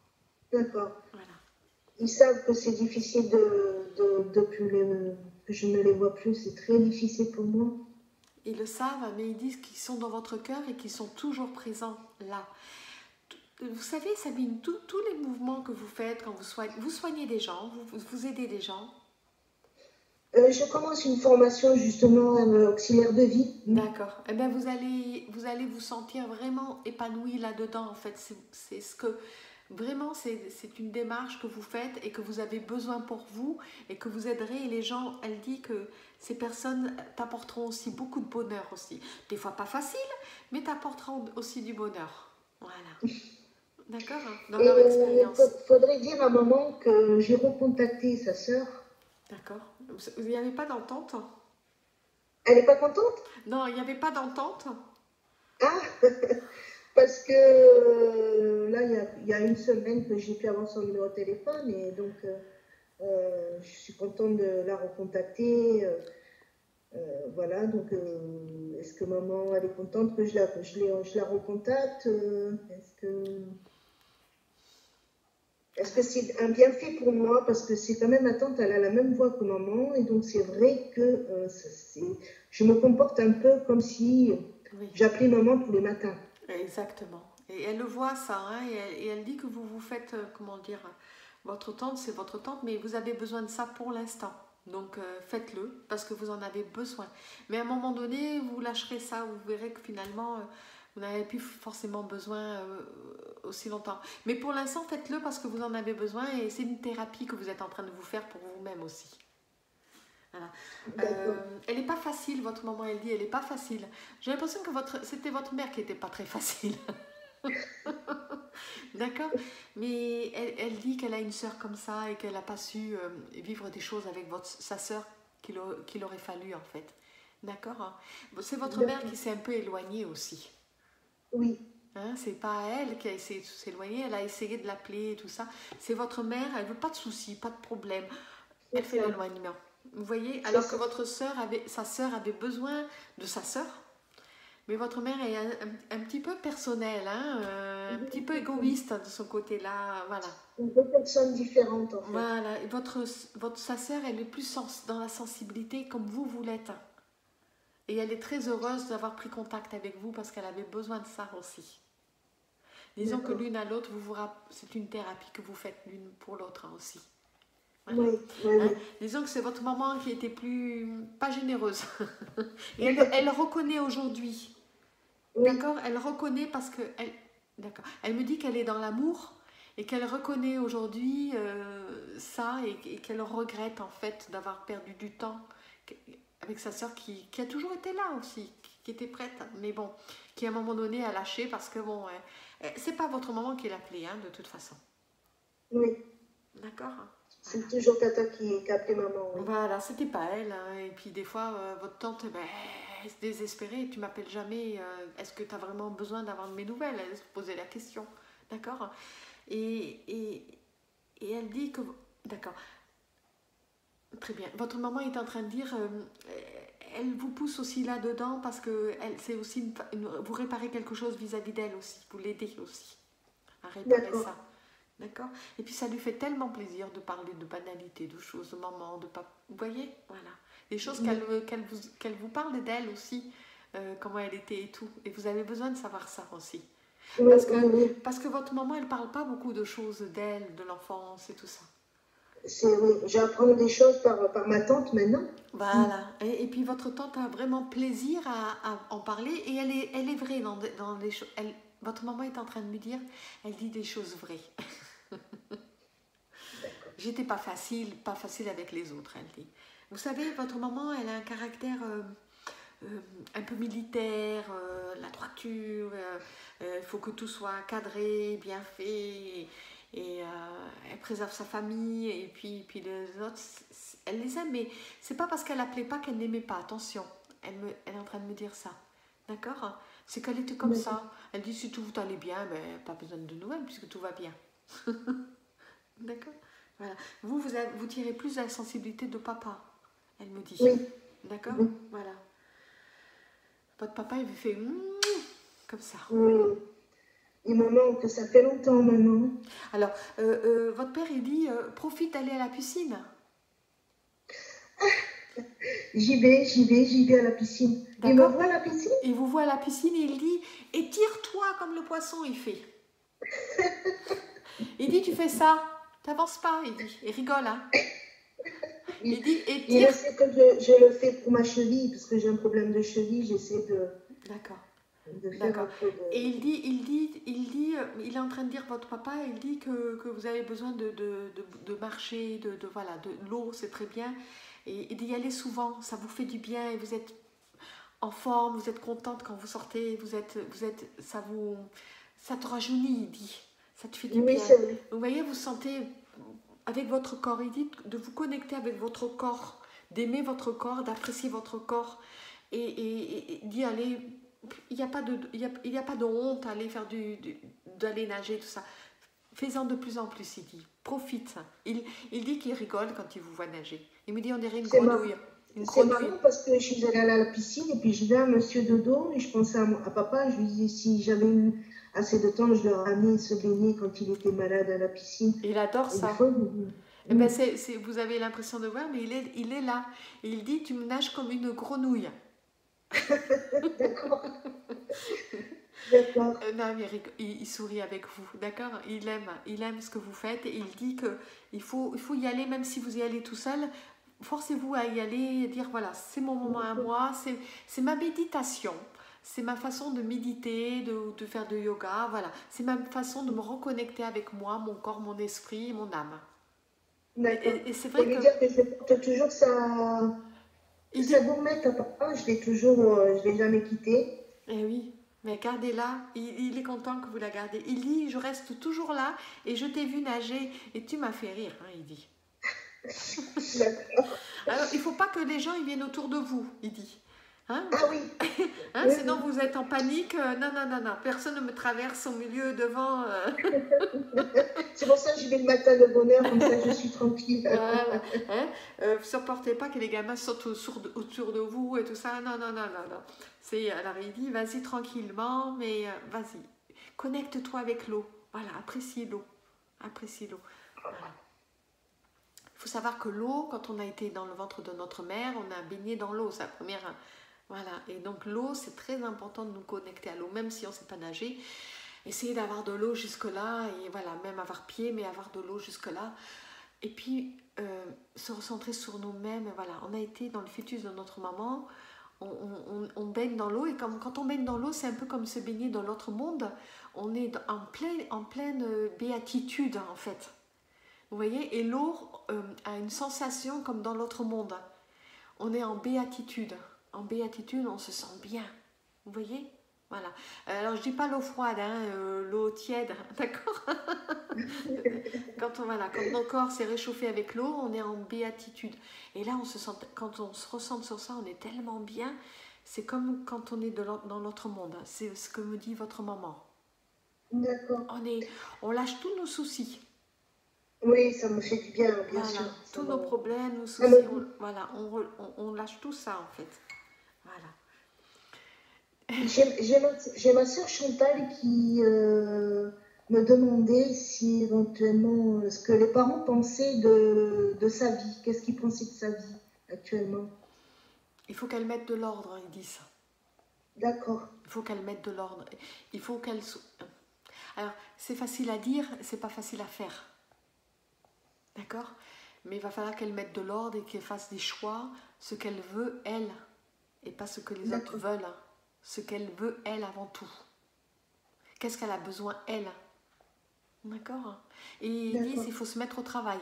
D'accord. Voilà. Ils savent que c'est difficile de, de, de plus les, que je ne les vois plus. C'est très difficile pour moi. Ils le savent, mais ils disent qu'ils sont dans votre cœur et qu'ils sont toujours présents là. Vous savez, Sabine, tous les mouvements que vous faites quand vous soignez, vous soignez des gens, vous, vous aidez des gens. Euh, je commence une formation justement euh, auxiliaire de vie. D'accord. Eh bien, vous allez, vous allez vous sentir vraiment épanoui là-dedans, en fait. C'est ce que vraiment, c'est une démarche que vous faites et que vous avez besoin pour vous et que vous aiderez. Et les gens, elle dit que ces personnes t'apporteront aussi beaucoup de bonheur aussi. Des fois pas facile, mais t'apporteront aussi du bonheur. Voilà. D'accord, hein, dans Et leur euh, il expérience. faudrait dire à maman que j'ai recontacté sa sœur. D'accord. Il n'y avait pas d'entente? Elle n'est pas contente? Non, il n'y avait pas d'entente. Ah, parce que euh, là, il y, a, il y a une semaine que j'ai pu avoir son numéro de téléphone et donc euh, euh, je suis contente de la recontacter. Euh, euh, voilà, donc euh, est-ce que maman, elle est contente que je la, je les, je la recontacte? euh, Est-ce que est-ce que c'est un bienfait pour moi? Parce que c'est quand même ma tante, elle a la même voix que maman et donc c'est vrai que euh, ça, je me comporte un peu comme si Oui. j'appelais maman tous les matins. Exactement. Et elle le voit ça, hein, et, elle, et elle dit que vous vous faites, euh, comment dire, votre tante, c'est votre tante, mais vous avez besoin de ça pour l'instant. Donc euh, faites-le parce que vous en avez besoin. Mais à un moment donné, vous lâcherez ça, vous verrez que finalement, euh, vous n'avez plus forcément besoin euh, aussi longtemps. Mais pour l'instant, faites-le parce que vous en avez besoin et c'est une thérapie que vous êtes en train de vous faire pour vous-même aussi. Voilà. Euh, elle n'est pas facile, votre maman, elle dit, elle n'est pas facile. J'ai l'impression que votre, c'était votre mère qui n'était pas très facile. D'accord. Mais elle, elle dit qu'elle a une sœur comme ça et qu'elle n'a pas su euh, vivre des choses avec votre, sa sœur qu'il, qu'il aurait fallu en fait. D'accord. C'est votre mère qui s'est un peu éloignée aussi. Oui. Hein, c'est pas elle qui a essayé de s'éloigner, elle a essayé de l'appeler et tout ça. C'est votre mère, elle veut pas de soucis, pas de problème. Elle fait l'éloignement. Vous voyez, alors que votre sœur avait, sa sœur avait besoin de sa sœur, mais votre mère est un, un, un petit peu personnelle, hein, euh, un petit peu égoïste de son côté-là, voilà. Deux personnes différentes en fait. Voilà, et votre, votre sa sœur, elle est plus sens, dans la sensibilité comme vous, vous l'êtes. Et elle est très heureuse d'avoir pris contact avec vous parce qu'elle avait besoin de ça aussi. Disons que l'une à l'autre, vous vous c'est une thérapie que vous faites l'une pour l'autre aussi. Voilà. Oui, oui, hein oui. Disons que c'est votre maman qui était plus pas généreuse. Et elle, elle reconnaît aujourd'hui. Oui. D'accord. Elle reconnaît parce que elle, d'accord. Elle me dit qu'elle est dans l'amour et qu'elle reconnaît aujourd'hui euh, ça et, et qu'elle regrette en fait d'avoir perdu du temps avec sa sœur qui, qui a toujours été là aussi, qui, qui était prête, mais bon, qui à un moment donné a lâché parce que bon, euh, c'est pas votre maman qui l'a appelée, hein, de toute façon. Oui. D'accord. C'est voilà. Toujours tata qui, qui a appelé maman. Oui. Voilà, c'était pas elle. Hein. Et puis des fois, euh, votre tante, ben, elle se désespérait. Tu m'appelles jamais. Euh, Est-ce que tu as vraiment besoin d'avoir de mes nouvelles? Elle se posait la question. D'accord. et, et, et elle dit que... D'accord. Très bien. Votre maman est en train de dire... Euh, elle vous pousse aussi là-dedans parce que c'est aussi une, une, vous réparez quelque chose vis-à-vis d'elle aussi. Vous l'aidez aussi à réparer ça. D'accord. Et puis ça lui fait tellement plaisir de parler de banalité, de choses, de maman, de papa. Vous voyez, voilà. Des choses qu'elle qu'elle vous, qu'elle vous parle d'elle aussi, euh, comment elle était et tout. Et vous avez besoin de savoir ça aussi. Parce que, parce que votre maman, elle ne parle pas beaucoup de choses d'elle, de l'enfance et tout ça. Oui, j'apprends des choses par, par ma tante maintenant. Voilà. Et, et puis votre tante a vraiment plaisir à, à en parler et elle est, elle est vraie dans, dans les choses. Votre maman est en train de me dire, elle dit des choses vraies. J'étais pas facile, pas facile avec les autres, elle dit. Vous savez, votre maman, elle a un caractère euh, euh, un peu militaire, euh, la droiture, il euh, euh, faut que tout soit cadré, bien fait, et, et euh, elle préserve sa famille, et puis, puis les autres, elle les aime, mais c'est pas parce qu'elle appelait pas qu'elle n'aimait pas, attention, elle, me, elle est en train de me dire ça, d'accord? C'est qu'elle était comme ça, elle dit si tout allait bien, ben, pas besoin de nouvelles puisque tout va bien. D'accord. Voilà. Vous, vous, avez, vous tirez plus à la sensibilité de papa, elle me dit. Oui. D'accord. Oui. Voilà. Votre papa, il vous fait mmh, comme ça. Oui. Il me manque, ça fait longtemps maintenant. Alors, euh, euh, votre père, il dit, euh, profite d'aller à la piscine. J'y vais, j'y vais, j'y vais à la piscine. Il me D'accord? voit à la piscine? Il vous voit à la piscine et il dit, étire-toi comme le poisson, il fait. Il dit, tu fais ça, t'avances pas, il dit. Il rigole, hein. Il, Il dit, il étire. essaie que je, je le fais pour ma cheville, parce que j'ai un problème de cheville, j'essaie de, D'accord. de faire un D'accord. peu Et de... il dit, il dit, il dit, euh, il est en train de dire, votre papa, il dit que, que vous avez besoin de, de, de, de marcher, de, de voilà, de l'eau, c'est très bien. Et, et d'y aller souvent, ça vous fait du bien et vous êtes en forme, vous êtes contente quand vous sortez, vous êtes, vous êtes, ça vous, ça te rajeunit, il dit, ça te fait du Oui, bien. c'est vrai. Vous voyez, vous sentez avec votre corps, il dit de vous connecter avec votre corps, d'aimer votre corps, d'apprécier votre corps et, et, et d'y aller. Il n'y a pas de, il y a, il y a pas de honte à aller faire du, du d'aller nager, tout ça. Fais-en de plus en plus, il dit. Profite. Il, il dit qu'il rigole quand il vous voit nager. Il me dit, on dirait une C'est marrant. grenouille. Une C'est grenouille. marrant parce que je suis allée à la piscine et puis je vais à monsieur Dodo et je pensais à, mon- à papa, je lui disais si j'avais eu assez de temps, je le ramenais se baigner quand il était malade à la piscine. Il adore Et une ça. fois, je- Eh ben oui, c'est, c'est, vous avez l'impression de voir, mais il est, il est là. Et il dit, tu me nages comme une grenouille. d'accord, d'accord, Euh, non, mais il, il sourit avec vous, d'accord? Il aime, il aime ce que vous faites et il dit que il faut, il faut y aller, même si vous y allez tout seul. Forcez-vous à y aller et dire voilà, c'est mon moment à moi, c'est, c'est ma méditation, c'est ma façon de méditer, de, de faire de yoga, voilà. C'est ma façon de me reconnecter avec moi, mon corps, mon esprit, mon âme. Et, d'accord. et- et c'est Faut vrai lui que dire que je porte toujours sa, il sa dit, gourmette à papa, je l'ai toujours, euh, je l'ai jamais quittée. eh oui, mais gardez-la, il, il est content que vous la gardez. Il dit, je reste toujours là et je t'ai vu nager et tu m'as fait rire, hein, il dit. D'accord. Alors, il ne faut pas que les gens ils viennent autour de vous, il dit. Hein, Ah oui, hein, oui, sinon, vous êtes en panique. Euh, non, non, non, non, personne ne me traverse au milieu, devant. euh. oui. C'est pour ça que j'y vais le matin de bonne heure, comme ça je suis tranquille. Voilà. Hein, euh, vous ne supportez pas que les gamins sautent autour de, autour de vous et tout ça. Non, non, non, non, non. C'est, alors, il dit, vas-y tranquillement, mais euh, vas-y. Connecte-toi avec l'eau. Voilà, apprécie l'eau. Apprécie l'eau. Voilà. Il faut savoir que l'eau, quand on a été dans le ventre de notre mère, on a baigné dans l'eau, c'est la première. Voilà, et donc l'eau, c'est très important de nous connecter à l'eau, même si on ne sait pas nager. Essayez d'avoir de l'eau jusque-là, et voilà, même avoir pied, mais avoir de l'eau jusque-là. Et puis, euh, se recentrer sur nous-mêmes. Voilà, on a été dans le fœtus de notre maman, on, on, on baigne dans l'eau, et comme, quand on baigne dans l'eau, c'est un peu comme se baigner dans l'autre monde. On est en, plein, en pleine béatitude, en fait. Vous voyez, et l'eau euh, a une sensation comme dans l'autre monde. On est en béatitude. En béatitude, on se sent bien. Vous voyez? Voilà. Alors, je dis pas l'eau froide, hein, euh, l'eau tiède, d'accord? Quand on, voilà, quand notre corps s'est réchauffé avec l'eau, on est en béatitude. Et là, on se sent, quand on se ressent sur ça, on est tellement bien. C'est comme quand on est de dans l'autre monde. C'est ce que me dit votre maman. D'accord. On est, on lâche tous nos soucis. Oui, ça me fait du bien, bien Voilà, sûr. tous Ça nos me... problèmes, nos ça soucis, me- on, voilà, on, on, on lâche tout ça en fait. Voilà. J'ai j'ai ma, j'ai ma soeur Chantal qui euh, me demandait si éventuellement euh, ce que les parents pensaient de, de sa vie. Qu'est-ce qu'ils pensaient de sa vie actuellement? Il faut qu'elle mette de l'ordre, ils disent. D'accord, Il faut qu'elle mette de l'ordre. Il faut qu'elle. Alors, c'est facile à dire, c'est pas facile à faire. D'accord? Mais il va falloir qu'elle mette de l'ordre et qu'elle fasse des choix, ce qu'elle veut, elle, et pas ce que les autres d'accord, veulent. Ce qu'elle veut, elle, avant tout. Qu'est-ce qu'elle a besoin, elle? D'accord? Et ils disent, d'accord. il faut se mettre au travail.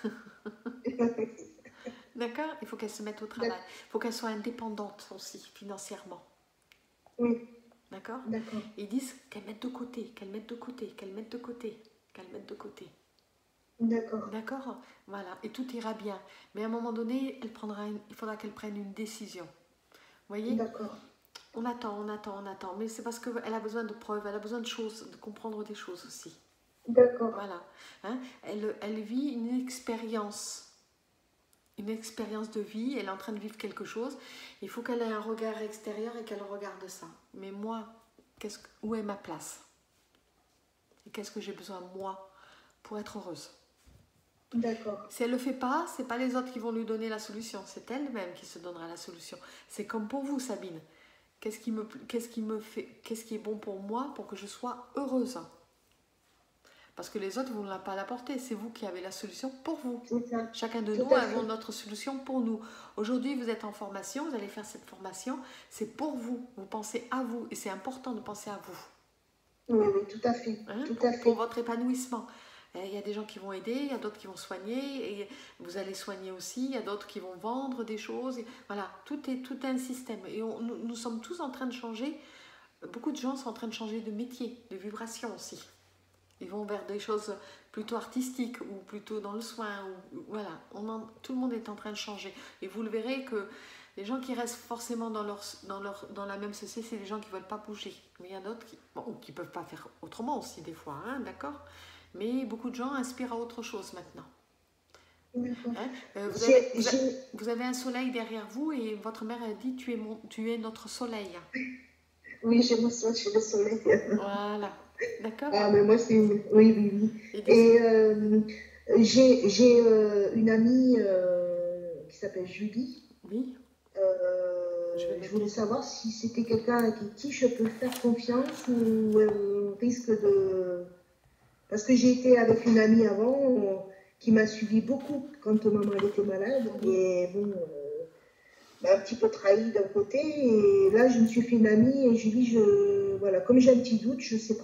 D'accord? Il faut qu'elle se mette au travail. D'ac- Il faut qu'elle soit indépendante aussi, financièrement. Oui, D'accord? d'accord, Ils disent qu'elle mette de côté, qu'elle mette de côté, qu'elle mette de côté, qu'elle mette de côté. d'accord, D'accord? Voilà. Et tout ira bien. Mais à un moment donné, elle prendra une- il faudra qu'elle prenne une décision. Vous voyez? d'accord, On attend, on attend, on attend. Mais c'est parce qu'elle a besoin de preuves, elle a besoin de choses, de comprendre des choses aussi. d'accord, Voilà. Hein? Elle, elle vit une expérience. Une expérience de vie, elle est en train de vivre quelque chose. Il faut qu'elle ait un regard extérieur et qu'elle regarde ça. Mais moi, qu'est-ce que, où est ma place? qu'est-ce que j'ai besoin moi pour être heureuse. D'accord. Si elle ne le fait pas, ce n'est pas les autres qui vont lui donner la solution, c'est elle-même qui se donnera la solution. C'est comme pour vous, Sabine. Qu'est-ce qui me, qu'est-ce qui me fait, qu'est-ce qui est bon pour moi pour que je sois heureuse? Parce que les autres, vous ne l'avez pas l'apporter, c'est vous qui avez la solution pour vous. C'est ça. Chacun de Tout nous à avons fait. notre solution pour nous. Aujourd'hui, vous êtes en formation, vous allez faire cette formation, c'est pour vous. Vous pensez à vous et c'est important de penser à vous. Oui, oui, tout à fait. Hein, Tout pour, à fait. pour votre épanouissement. Il y a des gens qui vont aider, il y a d'autres qui vont soigner, et vous allez soigner aussi, il y a d'autres qui vont vendre des choses. Et voilà, tout est, tout est un système. Et on, nous, nous sommes tous en train de changer. Beaucoup de gens sont en train de changer de métier, de vibration aussi. Ils vont vers des choses plutôt artistiques ou plutôt dans le soin. Ou, voilà, on en, tout le monde est en train de changer. Et vous le verrez que les gens qui restent forcément dans, leur, dans, leur, dans la même société, c'est les gens qui ne veulent pas bouger. Mais il y en a d'autres qui ne bon, qui peuvent pas faire autrement aussi des fois, hein, d'accord? Mais beaucoup de gens inspirent à autre chose maintenant. Hein? Euh, vous, avez, vous, avez, vous avez un soleil derrière vous et votre mère a dit tu es, mon, tu es notre soleil. Oui, je me sens chez le soleil. Voilà, d'accord. Ah, mais moi, c'est... Oui, oui, oui. Et, et euh, j'ai euh, une amie euh, qui s'appelle Julie. Oui. Euh, je, je voulais savoir si c'était quelqu'un avec qui je peux faire confiance ou euh, on risque de... Parce que j'ai été avec une amie avant euh, qui m'a suivi beaucoup quand maman elle était malade. Oui. Et bon... Euh, m'a un petit peu trahi d'un côté et là je me suis fait une amie et je lui dis je voilà comme j'ai un petit doute je sais pas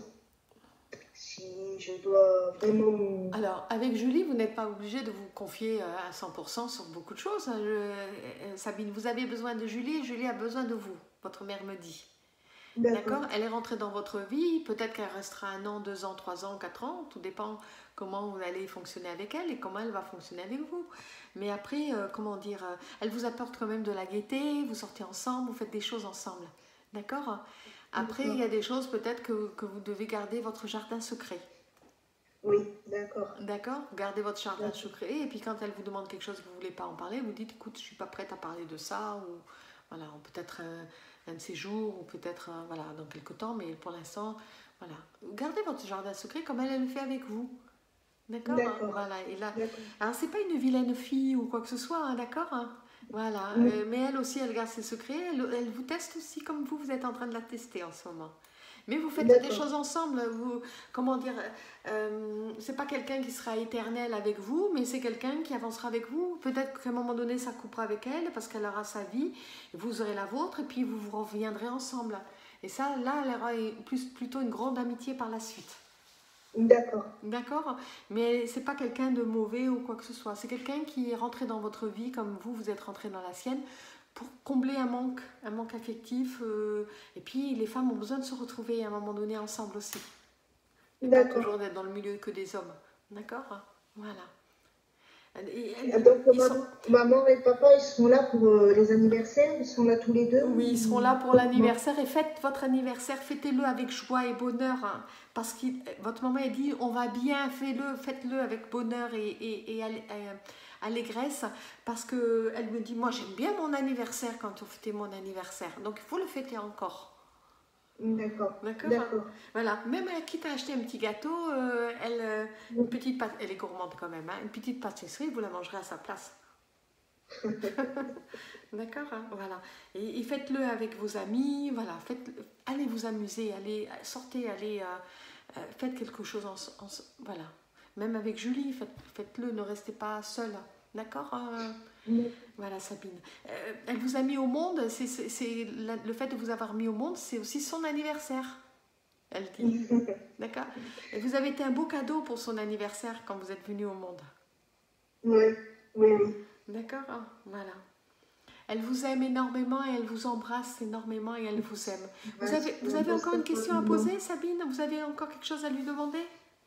si je dois vraiment. Alors avec Julie vous n'êtes pas obligé de vous confier à cent pour cent sur beaucoup de choses. Je, Sabine, vous avez besoin de Julie et Julie a besoin de vous, votre mère me dit. D'accord. Elle est rentrée dans votre vie, peut-être qu'elle restera un an, deux ans, trois ans, quatre ans, tout dépend comment vous allez fonctionner avec elle et comment elle va fonctionner avec vous. Mais après, euh, comment dire, euh, elle vous apporte quand même de la gaieté, vous sortez ensemble, vous faites des choses ensemble. D'accord. Après, il y a des choses peut-être que, que vous devez garder votre jardin secret. Oui, d'accord. D'accord. Gardez votre jardin secret et puis quand elle vous demande quelque chose que vous ne voulez pas en parler, vous dites, écoute, je ne suis pas prête à parler de ça ou voilà, peut-être un, un de ces jours ou peut-être voilà, dans quelques temps, mais pour l'instant, voilà. Gardez votre jardin secret comme elle, elle le fait avec vous. D'accord, hein, voilà. Et là, alors c'est pas une vilaine fille ou quoi que ce soit, hein, d'accord, hein, voilà. Mm. Euh, mais elle aussi, elle garde ses secrets. Elle, elle vous teste aussi comme vous, vous êtes en train de la tester en ce moment. Mais vous faites des choses ensemble. Vous, comment dire, euh, c'est pas quelqu'un qui sera éternel avec vous, mais c'est quelqu'un qui avancera avec vous. Peut-être qu'à un moment donné, ça coupera avec elle parce qu'elle aura sa vie, vous aurez la vôtre, et puis vous vous reviendrez ensemble. Et ça, là, elle aura plus, plutôt une grande amitié par la suite. D'accord. D'accord, mais c'est pas quelqu'un de mauvais ou quoi que ce soit. C'est quelqu'un qui est rentré dans votre vie comme vous, vous êtes rentré dans la sienne pour combler un manque, un manque affectif. Euh, et puis les femmes ont besoin de se retrouver à un moment donné ensemble aussi. Et pas toujours d'être dans le milieu que des hommes. D'accord, voilà. Et, et, Donc maman, sont... maman et papa, ils seront là pour euh, les anniversaires, ils sont là tous les deux. Oui, ils seront là pour l'anniversaire et faites votre anniversaire, fêtez-le avec joie et bonheur. Hein, parce que votre maman a dit, on va bien, faites-le, faites-le avec bonheur et, et, et allégresse. Parce qu'elle me dit, moi j'aime bien mon anniversaire quand on fêtait mon anniversaire. Donc il faut le fêter encore. D'accord. D'accord. Voilà. Même quitte à acheter un petit gâteau, euh, elle, euh, une petite pâte, elle est gourmande quand même, hein, une petite pâtisserie, vous la mangerez à sa place. D'accord, hein, voilà. Et, et faites-le avec vos amis, voilà. Faites, allez vous amuser, allez sortez, allez euh, euh, faites quelque chose en, en, voilà. Même avec Julie, faites, faites-le, ne restez pas seule. D'accord. Euh, oui. Voilà Sabine. Euh, elle vous a mis au monde, c'est, c'est, c'est, le fait de vous avoir mis au monde, c'est aussi son anniversaire. Elle dit. D'accord. Et vous avez été un beau cadeau pour son anniversaire quand vous êtes venu au monde. Oui, oui, oui. D'accord, hein, voilà. Elle vous aime énormément et elle vous embrasse énormément et elle vous aime. Vous Ouais, avez, vous avez encore une question à poser, Sabine? Vous avez encore quelque chose à lui demander?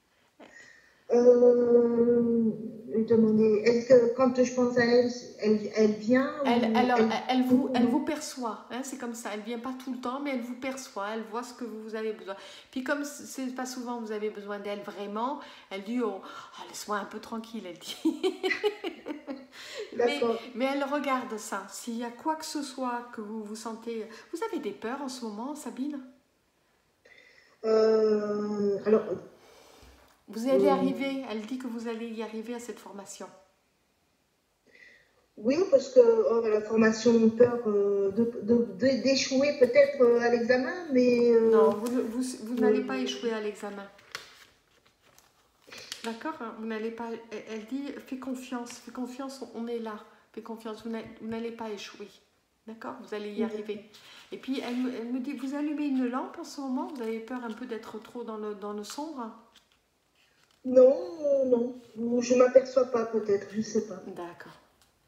Euh, lui demander, est-ce que quand je pense à elle, elle, elle vient elle, ou alors, elle, elle, vous, elle vous perçoit, hein, c'est comme ça, elle ne vient pas tout le temps, mais elle vous perçoit, elle voit ce que vous avez besoin. Puis comme c'est pas souvent vous avez besoin d'elle vraiment, elle dit, oh, oh laisse-moi un peu tranquille, elle dit. mais, mais elle regarde ça, s'il y a quoi que ce soit que vous vous sentez... Vous avez des peurs en ce moment, Sabine? euh, Alors... Vous allez Euh, arriver, elle dit que vous allez y arriver à cette formation. oui, parce que oh, la formation, on a peur euh, de, de- de- d'échouer peut-être euh, à l'examen, mais Non, euh, vous, ne- vous, vous n'allez pas euh, échouer à l'examen. D'accord, hein, vous n'allez pas. Elle, elle dit, fais confiance, fais confiance, on est là. Fais confiance, vous n'allez vous n'allez pas échouer. D'accord, vous allez y arriver. Et puis elle, me- elle me dit, vous allumez une lampe en ce moment, vous avez peur un peu d'être trop dans le, dans le sombre. non, euh, non, ou je m'aperçois pas peut-être, je sais pas. D'accord.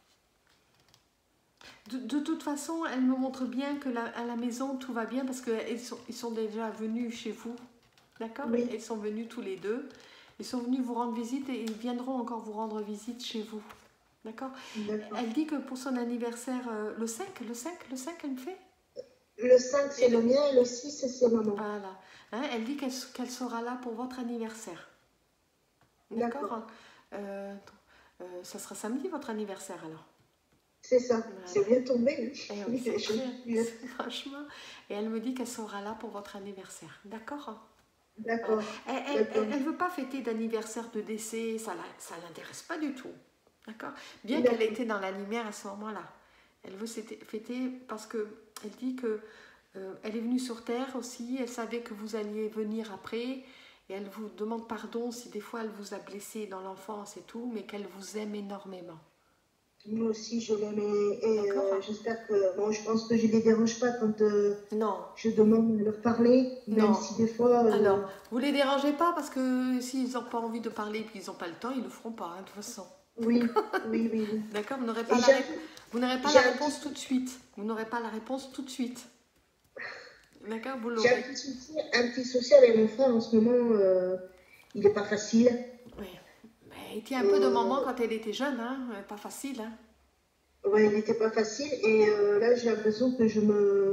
De, de toute façon, elle me montre bien que la, à la maison, tout va bien parce qu'ils sont, ils sont déjà venus chez vous. D'accord, Oui, ils sont venus tous les deux. Ils sont venus vous rendre visite et ils viendront encore vous rendre visite chez vous. D'accord. d'accord. Elle dit que pour son anniversaire, euh, le cinq, le cinq, le cinq, elle me fait. Le cinq Et c'est le, le mien et le six c'est maman. voilà. Hein, elle dit qu'elle qu'elle sera là pour votre anniversaire. D'accord, D'accord. euh, euh, Ça sera samedi votre anniversaire alors. c'est ça. Voilà. C'est bien tombé. Et Hein. oui, c'est Je très, suis- franchement. Et elle me dit qu'elle sera là pour votre anniversaire. D'accord. Voilà. D'accord, Elle d'accord, elle, elle, veut pas fêter d'anniversaire de décès, ça ne l'intéresse pas du tout. D'accord. Bien qu'elle d'accord. était dans la lumière à ce moment-là. Elle veut fêter parce que elle dit que euh, elle est venue sur Terre aussi, elle savait que vous alliez venir après, et elle vous demande pardon si des fois elle vous a blessé dans l'enfance et tout, mais qu'elle vous aime énormément. Moi aussi, je l'aime et, et, euh, D'accord. j'espère que, bon, je pense que je les dérange pas quand euh, Non, je demande de leur parler, même non. si des fois, Alors, euh, vous les dérangez pas parce que s'ils n'ont pas envie de parler et puis ils n'ont pas le temps, ils le feront pas, hein, de toute façon. oui, oui, oui, oui. D'accord. Vous n'aurez pas Et la j'ai un, rép- vous n'aurez pas j'ai la un réponse tout petit, de suite. Vous n'aurez pas la réponse tout de suite. D'accord. Vous j'ai un l'aurez. petit souci, un petit souci avec mon frère en ce moment. Euh, il n'est pas facile. Oui. Mais il était un peu de maman Euh, quand elle était jeune, hein. Pas facile, hein. ouais, il n'était pas facile et euh, là, j'ai l'impression que je me,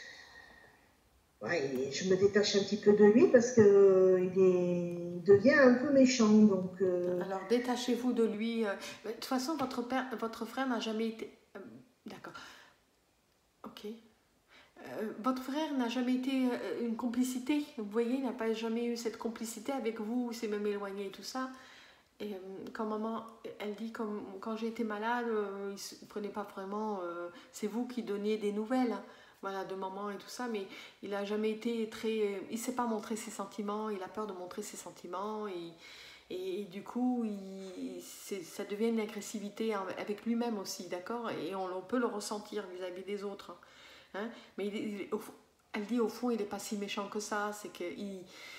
ouais, je me détache un petit peu de lui parce que euh, il, est, il devient un peu méchant. Donc, euh, Alors détachez-vous de lui. euh. De toute façon, votre père, votre frère n'a jamais été. euh, D'accord. Ok. Euh, votre frère n'a jamais été euh, une complicité. Vous voyez, il n'a pas jamais eu cette complicité avec vous. Il s'est même éloigné et tout ça. Et euh, quand maman, elle dit comme quand j'ai été malade, euh, il ne prenait pas vraiment. Euh, c'est vous qui donniez des nouvelles, hein, voilà, de maman et tout ça, mais il n'a jamais été très. Il ne sait pas montrer ses sentiments. Il a peur de montrer ses sentiments et, et, et du coup, il, ça devient une agressivité avec lui-même aussi, d'accord. Et on, on peut le ressentir vis-à-vis des autres, hein. Hein, mais il, il, au, elle dit au fond, il n'est pas si méchant que ça. C'est qu'il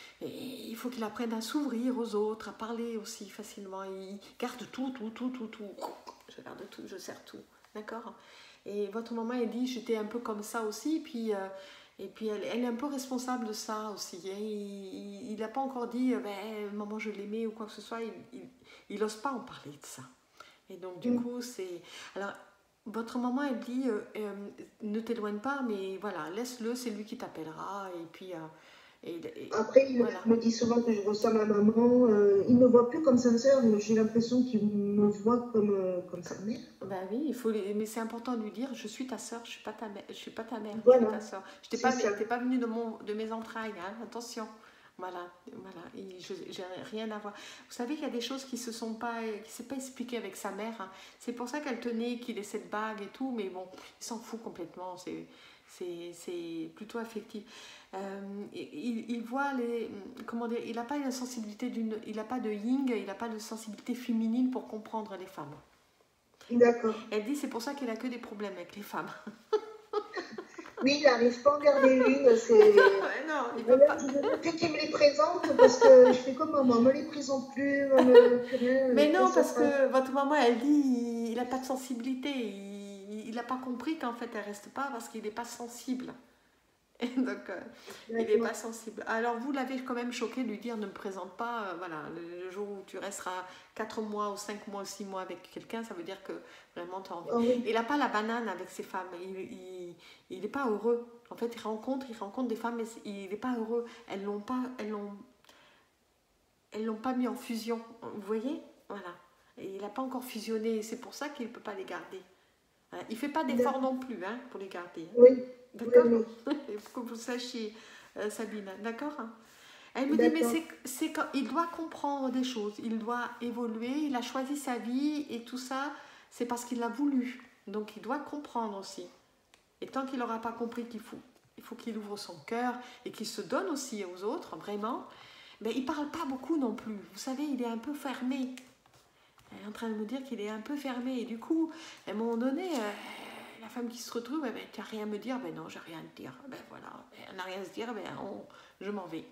il faut qu'il apprenne à s'ouvrir aux autres, à parler aussi facilement. Il garde tout, tout, tout, tout, tout. Je garde tout, je sers tout. D'accord. Et votre maman, elle dit, j'étais un peu comme ça aussi. Puis, euh, et puis, elle, elle est un peu responsable de ça aussi. Hein. Il n'a pas encore dit, ben, maman, je l'aimais ou quoi que ce soit. Il n'ose pas en parler de ça. Et donc, du mm. coup, c'est... Alors, votre maman, elle dit, euh, euh, ne t'éloigne pas, mais voilà, laisse-le, c'est lui qui t'appellera. Et puis, euh, et, et, Après, il voilà. me dit souvent que je ressemble à maman. Euh, il ne me voit plus comme sa sœur, mais j'ai l'impression qu'il me voit comme, euh, comme sa mère. Ben oui, il faut, mais c'est important de lui dire, je suis ta sœur, je suis pas ta mère, je suis pas ta mère, je suis ta Voilà, sœur. Je t'ai c'est pas, ça. t'es pas venue de mon, de mes entrailles, hein, attention. Voilà, voilà, et je j'ai rien à voir. Vous savez qu'il y a des choses qui se sont pas, qui s'est pas expliquées avec sa mère, hein. C'est pour ça qu'elle tenait qu'il ait cette bague et tout, mais bon, il s'en fout complètement. C'est, c'est, c'est plutôt affectif. Euh, il, il voit les, comment dire, il n'a pas une sensibilité d'une, il n'a pas de yin, il n'a pas de sensibilité féminine pour comprendre les femmes. D'accord. Elle dit c'est pour ça qu'il a que des problèmes avec les femmes. Oui, il n'arrive pas à en garder une. C'est... Non, il peut D'ailleurs, pas. je veux plus qu'il me les présente parce que je fais comme maman, ne me les présente plus, on me plus rien. Mais Et non, ça parce sera... que votre maman, elle dit il n'a pas de sensibilité. Il n'a pas compris qu'en fait, elle reste pas parce qu'il n'est pas sensible. Et donc, euh, il n'est pas sensible. Alors, vous l'avez quand même choqué de lui dire ne me présente pas. Euh, voilà, le, le jour où tu resteras quatre mois ou cinq mois ou six mois avec quelqu'un, ça veut dire que vraiment tu as envie. Oh, oui. Il n'a pas la banane avec ses femmes. Il n'est pas heureux. En fait, il rencontre, il rencontre des femmes, mais il n'est pas heureux. Elles l'ont pas, elles l'ont, elles l'ont pas mis en fusion. Vous voyez, voilà. Et il n'a pas encore fusionné. C'est pour ça qu'il ne peut pas les garder. Voilà. Il ne fait pas d'effort non plus, hein, pour les garder. Oui, D'accord. oui, oui. Il faut que vous sachiez, euh, Sabine. D'accord. Elle me dit, mais D'accord. c'est quand il doit comprendre des choses, il doit évoluer, il a choisi sa vie et tout ça, c'est parce qu'il l'a voulu. Donc il doit comprendre aussi. Et tant qu'il n'aura pas compris qu'il faut, il faut qu'il ouvre son cœur et qu'il se donne aussi aux autres, vraiment, mais il ne parle pas beaucoup non plus. Vous savez, il est un peu fermé. Elle est en train de me dire qu'il est un peu fermé. Et du coup, à un moment donné, euh, la femme qui se retrouve, eh ben, tu n'as rien à me dire. Ben non, j'ai rien à te dire. Ben voilà, on n'a rien à se dire, ben on, je m'en vais.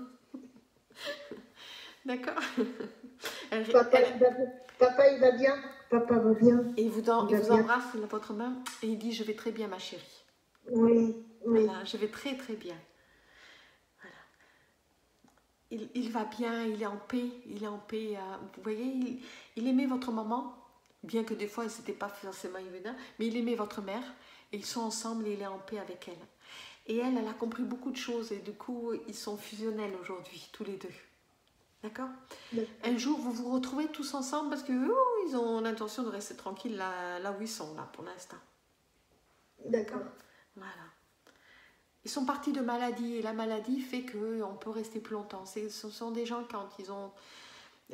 D'accord. Elle- Papa, elle- il va, papa, il va bien. Papa va bien. Et il vous, dans- Il il va vous bien. embrasse de votre main et il dit, je vais très bien, ma chérie. Oui, oui. Voilà, je vais très très bien. Voilà. Il, il va bien, il est en paix, il est en paix. euh, vous voyez, il, il aimait votre maman, bien que des fois, ce n'était pas forcément évident, mais il aimait votre mère, et ils sont ensemble et il est en paix avec elle. Et elle, elle a compris beaucoup de choses, et du coup, ils sont fusionnels aujourd'hui, tous les deux. D'accord? Un jour, vous vous retrouvez tous ensemble, parce que oh, ils ont l'intention de rester tranquilles là, là où ils sont, là, pour l'instant. D'accord. Voilà. Ils sont partis de maladie, et la maladie fait qu'on peut rester plus longtemps. Ce sont des gens, quand ils ont... Euh,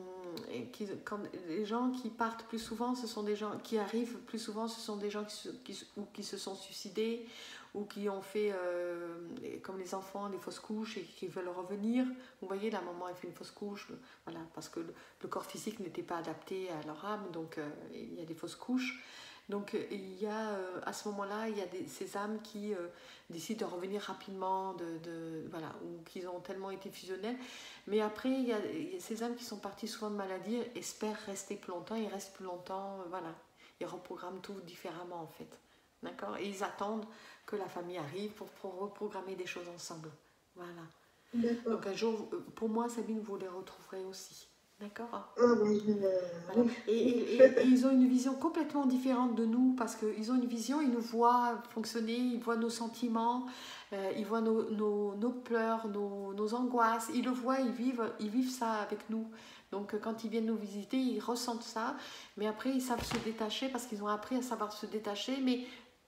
qui, quand, les gens qui partent plus souvent, ce sont des gens qui arrivent plus souvent, ce sont des gens qui se, qui, ou qui se sont suicidés, ou qui ont fait, euh, comme les enfants, des fausses couches et qui veulent revenir. Vous voyez, la maman a fait une fausse couche, voilà, parce que le, le corps physique n'était pas adapté à leur âme, donc euh, il y a des fausses couches. Donc il y a, euh, à ce moment-là, il y a des, ces âmes qui euh, décident de revenir rapidement, de, de, voilà, ou qui ont tellement été fusionnelles. Mais après, il y, a, il y a ces âmes qui sont parties souvent de maladie, espèrent rester plus longtemps, ils restent plus longtemps, euh, voilà. Ils reprogramment tout différemment en fait. D'accord? Et ils attendent que la famille arrive pour, pour reprogrammer des choses ensemble. Voilà. D'accord. Donc un jour, pour moi, Sabine, vous les retrouverez aussi. D'accord? Ah, oui, euh, Voilà. oui. Et, et, et, et ils ont une vision complètement différente de nous parce qu'ils ont une vision, ils nous voient fonctionner, ils voient nos sentiments, euh, ils voient nos, nos, nos pleurs, nos, nos angoisses, ils le voient, ils vivent, ils vivent ça avec nous. Donc quand ils viennent nous visiter, ils ressentent ça, mais après ils savent se détacher parce qu'ils ont appris à savoir se détacher, mais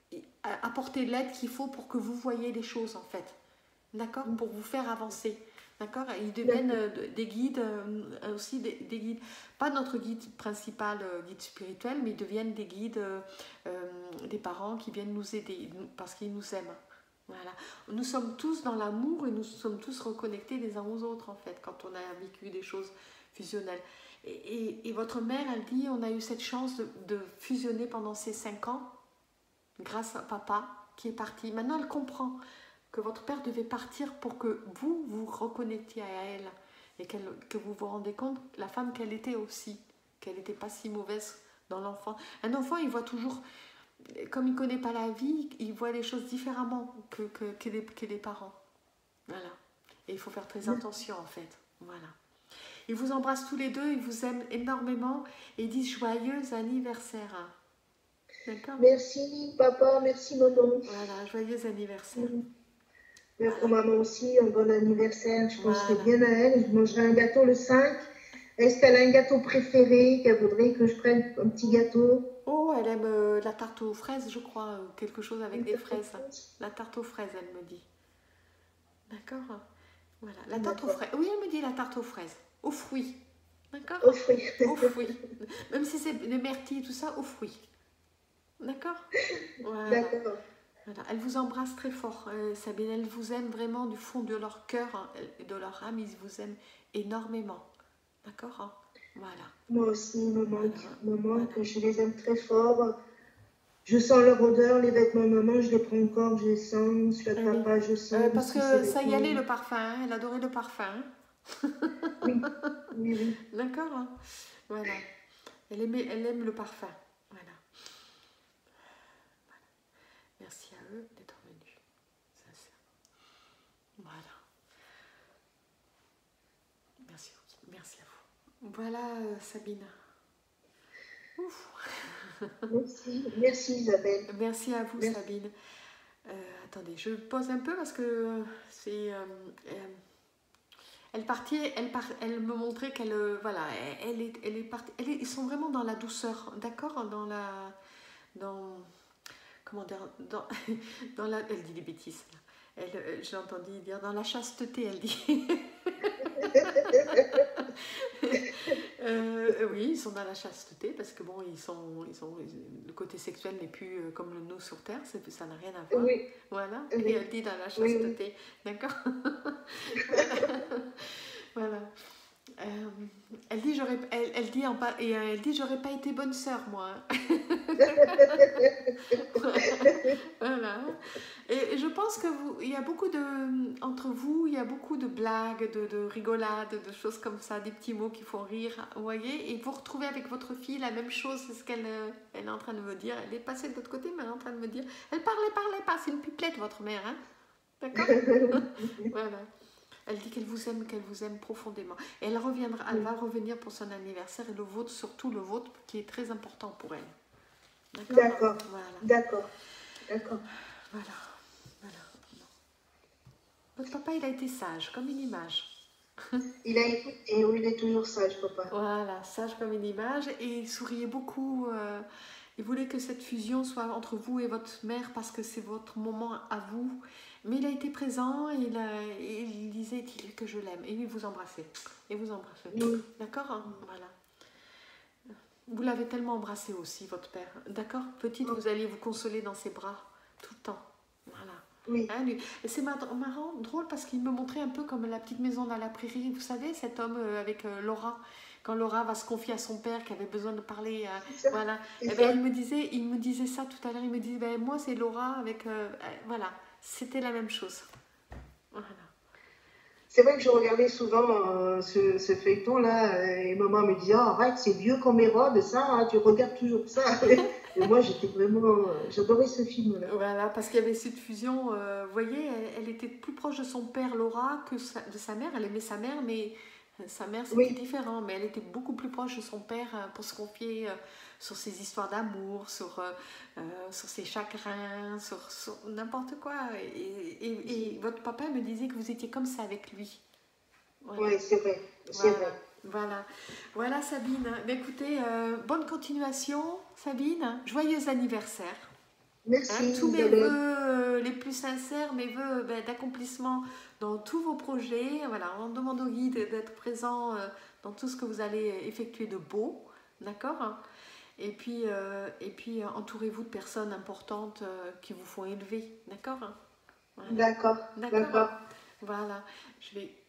apporter l'aide qu'il faut pour que vous voyez les choses en fait. D'accord? Pour vous faire avancer. D'accord? Ils deviennent euh, des guides, euh, aussi des, des guides, pas notre guide principal, euh, guide spirituel, mais ils deviennent des guides, euh, euh, des parents qui viennent nous aider parce qu'ils nous aiment. Voilà. Nous sommes tous dans l'amour et nous sommes tous reconnectés les uns aux autres en fait, quand on a vécu des choses fusionnelles. Et, et, et votre mère, elle dit, on a eu cette chance de, de fusionner pendant ces cinq ans, grâce à papa qui est parti. Maintenant, elle comprend que votre père devait partir pour que vous vous reconnectiez à elle et qu'elle, que vous vous rendez compte la femme qu'elle était aussi, qu'elle n'était pas si mauvaise dans l'enfant. Un enfant, il voit toujours, comme il ne connaît pas la vie, il voit les choses différemment que, que, que, les, que les parents. Voilà. Et il faut faire très attention en fait. Voilà. Ils vous embrassent tous les deux, ils vous aiment énormément et disent joyeux anniversaire. D'accord? Merci papa, merci maman. Voilà, joyeux anniversaire. Mmh. Mais pour maman aussi, un bon anniversaire. Je penserai Voilà. bien à elle. Je mangerai un gâteau le cinq. Est-ce qu'elle a un gâteau préféré, qu'elle voudrait que je prenne un petit gâteau? Oh, elle aime euh, la tarte aux fraises, je crois, ou quelque chose avec des fraises. La tarte aux fraises, elle me dit. D'accord? Voilà, la tarte aux fraises. Oui, elle me dit la tarte aux fraises. Aux fruits. D'accord? Aux fruits. Aux fruits. Même si c'est des myrtilles, tout ça, aux fruits. D'accord? Voilà. D'accord. Voilà. Elle vous embrasse très fort, euh, Sabine. Elle vous aime vraiment du fond de leur cœur, hein, de leur âme. Ils vous aiment énormément. D'accord? Hein? Voilà. Moi aussi, me manque. Voilà. Me manque. Voilà. Je les aime très fort. Je sens leur odeur, les vêtements de maman, je les prends encore, je les sens. Celui de Ah oui. papa, je sens. Euh, parce aussi que ses ça y vêtements. allait le parfum, hein. Elle adorait le parfum. Oui, oui, oui. D'accord, hein. Voilà. Elle, aimait, elle aime le parfum. Voilà. Voilà. Merci à eux d'être venus. Sincèrement. Voilà. Merci, merci à vous. Voilà, euh, Sabine. Ouf. Merci, merci Isabelle. Merci à vous, Merci. Sabine. Euh, attendez, je pose un peu parce que c'est... Euh, euh, elle partait, elle, part, elle me montrait qu'elle... Euh, voilà, elle, elle, est, elle est partie... Elle est, ils sont vraiment dans la douceur, d'accord? Dans la... Dans... Comment dire? Dans, dans la... Elle dit des bêtises. Elle, euh, j'ai entendu dire dans la chasteté, elle dit. Euh, oui, ils sont dans la chasteté parce que bon, ils sont, ils sont, le côté sexuel n'est plus euh, comme le nous sur Terre, c'est- ça n'a rien à voir. Oui, Voilà, et oui, elle dit dans la oui, oui. chasteté, d'accord? Voilà. Voilà. Euh, elle dit j'aurais, elle, elle dit en pas, et euh, elle dit j'aurais pas été bonne sœur moi. Voilà. Et, et je pense que vous, il y a beaucoup de, entre vous, il y a beaucoup de blagues, de, de rigolades, de choses comme ça, des petits mots qui font rire, vous voyez. Et vous retrouvez avec votre fille la même chose, c'est ce qu'elle euh, elle est en train de me dire. Elle est passée de l'autre côté, mais elle est en train de me dire. Elle parlait, parlait pas, c'est une pipelette votre mère, hein. D'accord? Voilà. Elle dit qu'elle vous aime, qu'elle vous aime profondément. Et elle reviendra, elle va revenir pour son anniversaire et le vôtre, surtout le vôtre, qui est très important pour elle. D'accord? D'accord, Voilà. d'accord, d'accord. Voilà. Voilà. Votre papa, il a été sage, comme une image. Il a écouté, et oui, il est toujours sage, papa. Voilà, sage comme une image. Et il souriait beaucoup. euh, il voulait que cette fusion soit entre vous et votre mère parce que c'est votre moment à vous. Mais il a été présent et il, a- et il disait dis-lui que je l'aime. Et il vous embrassait. Et vous embrassez. Oui, D'accord? Hein. Voilà. Vous l'avez tellement embrassé aussi, votre père. D'accord? Petite, vous alliez vous consoler dans ses bras tout le temps. Voilà. oui, Hein, lui. Et c'est mar- marrant, drôle, parce qu'il me montrait un peu comme la petite maison dans la prairie. Vous savez, cet homme euh, avec euh, Laura, quand Laura va se confier à son père qui avait besoin de parler, euh, c'est ça, voilà. c'est Eh ben, ça. il me disait, il me disait ça tout à l'heure. Il me disait, ben, moi c'est Laura avec, euh, euh, voilà, c'était la même chose. Voilà. C'est vrai que je regardais souvent euh, ce, ce feuilleton-là, euh, et maman me disait, oh, arrête, c'est vieux comme Hérode, ça, hein, tu regardes toujours ça. Et moi, j'étais vraiment, euh, j'adorais ce film-là. Voilà, parce qu'il y avait cette fusion, euh, vous voyez, elle, elle était plus proche de son père Laura que sa- de sa mère. Elle aimait sa mère, mais euh, sa mère c'était Oui, différent. Mais elle était beaucoup plus proche de son père euh, pour se confier euh, sur ses histoires d'amour, sur, euh, euh, sur ses chagrins, sur, sur n'importe quoi. Et, et- et votre papa me disait que vous étiez comme ça avec lui. Voilà, ouais, c'est vrai, c'est voilà, vrai. voilà. Voilà Sabine. Mais écoutez, euh, bonne continuation Sabine. Joyeux anniversaire. Hein, Merci, tous mes voeux Isabelle. euh, les plus sincères, mes voeux ben, d'accomplissement dans tous vos projets. Voilà, on demande au guide d'être présent euh, dans tout ce que vous allez effectuer de beau, d'accord? Et puis, euh, et puis euh, entourez-vous de personnes importantes euh, qui vous font élever, d'accord? Voilà, D'accord, d'accord? d'accord. Voilà, je vais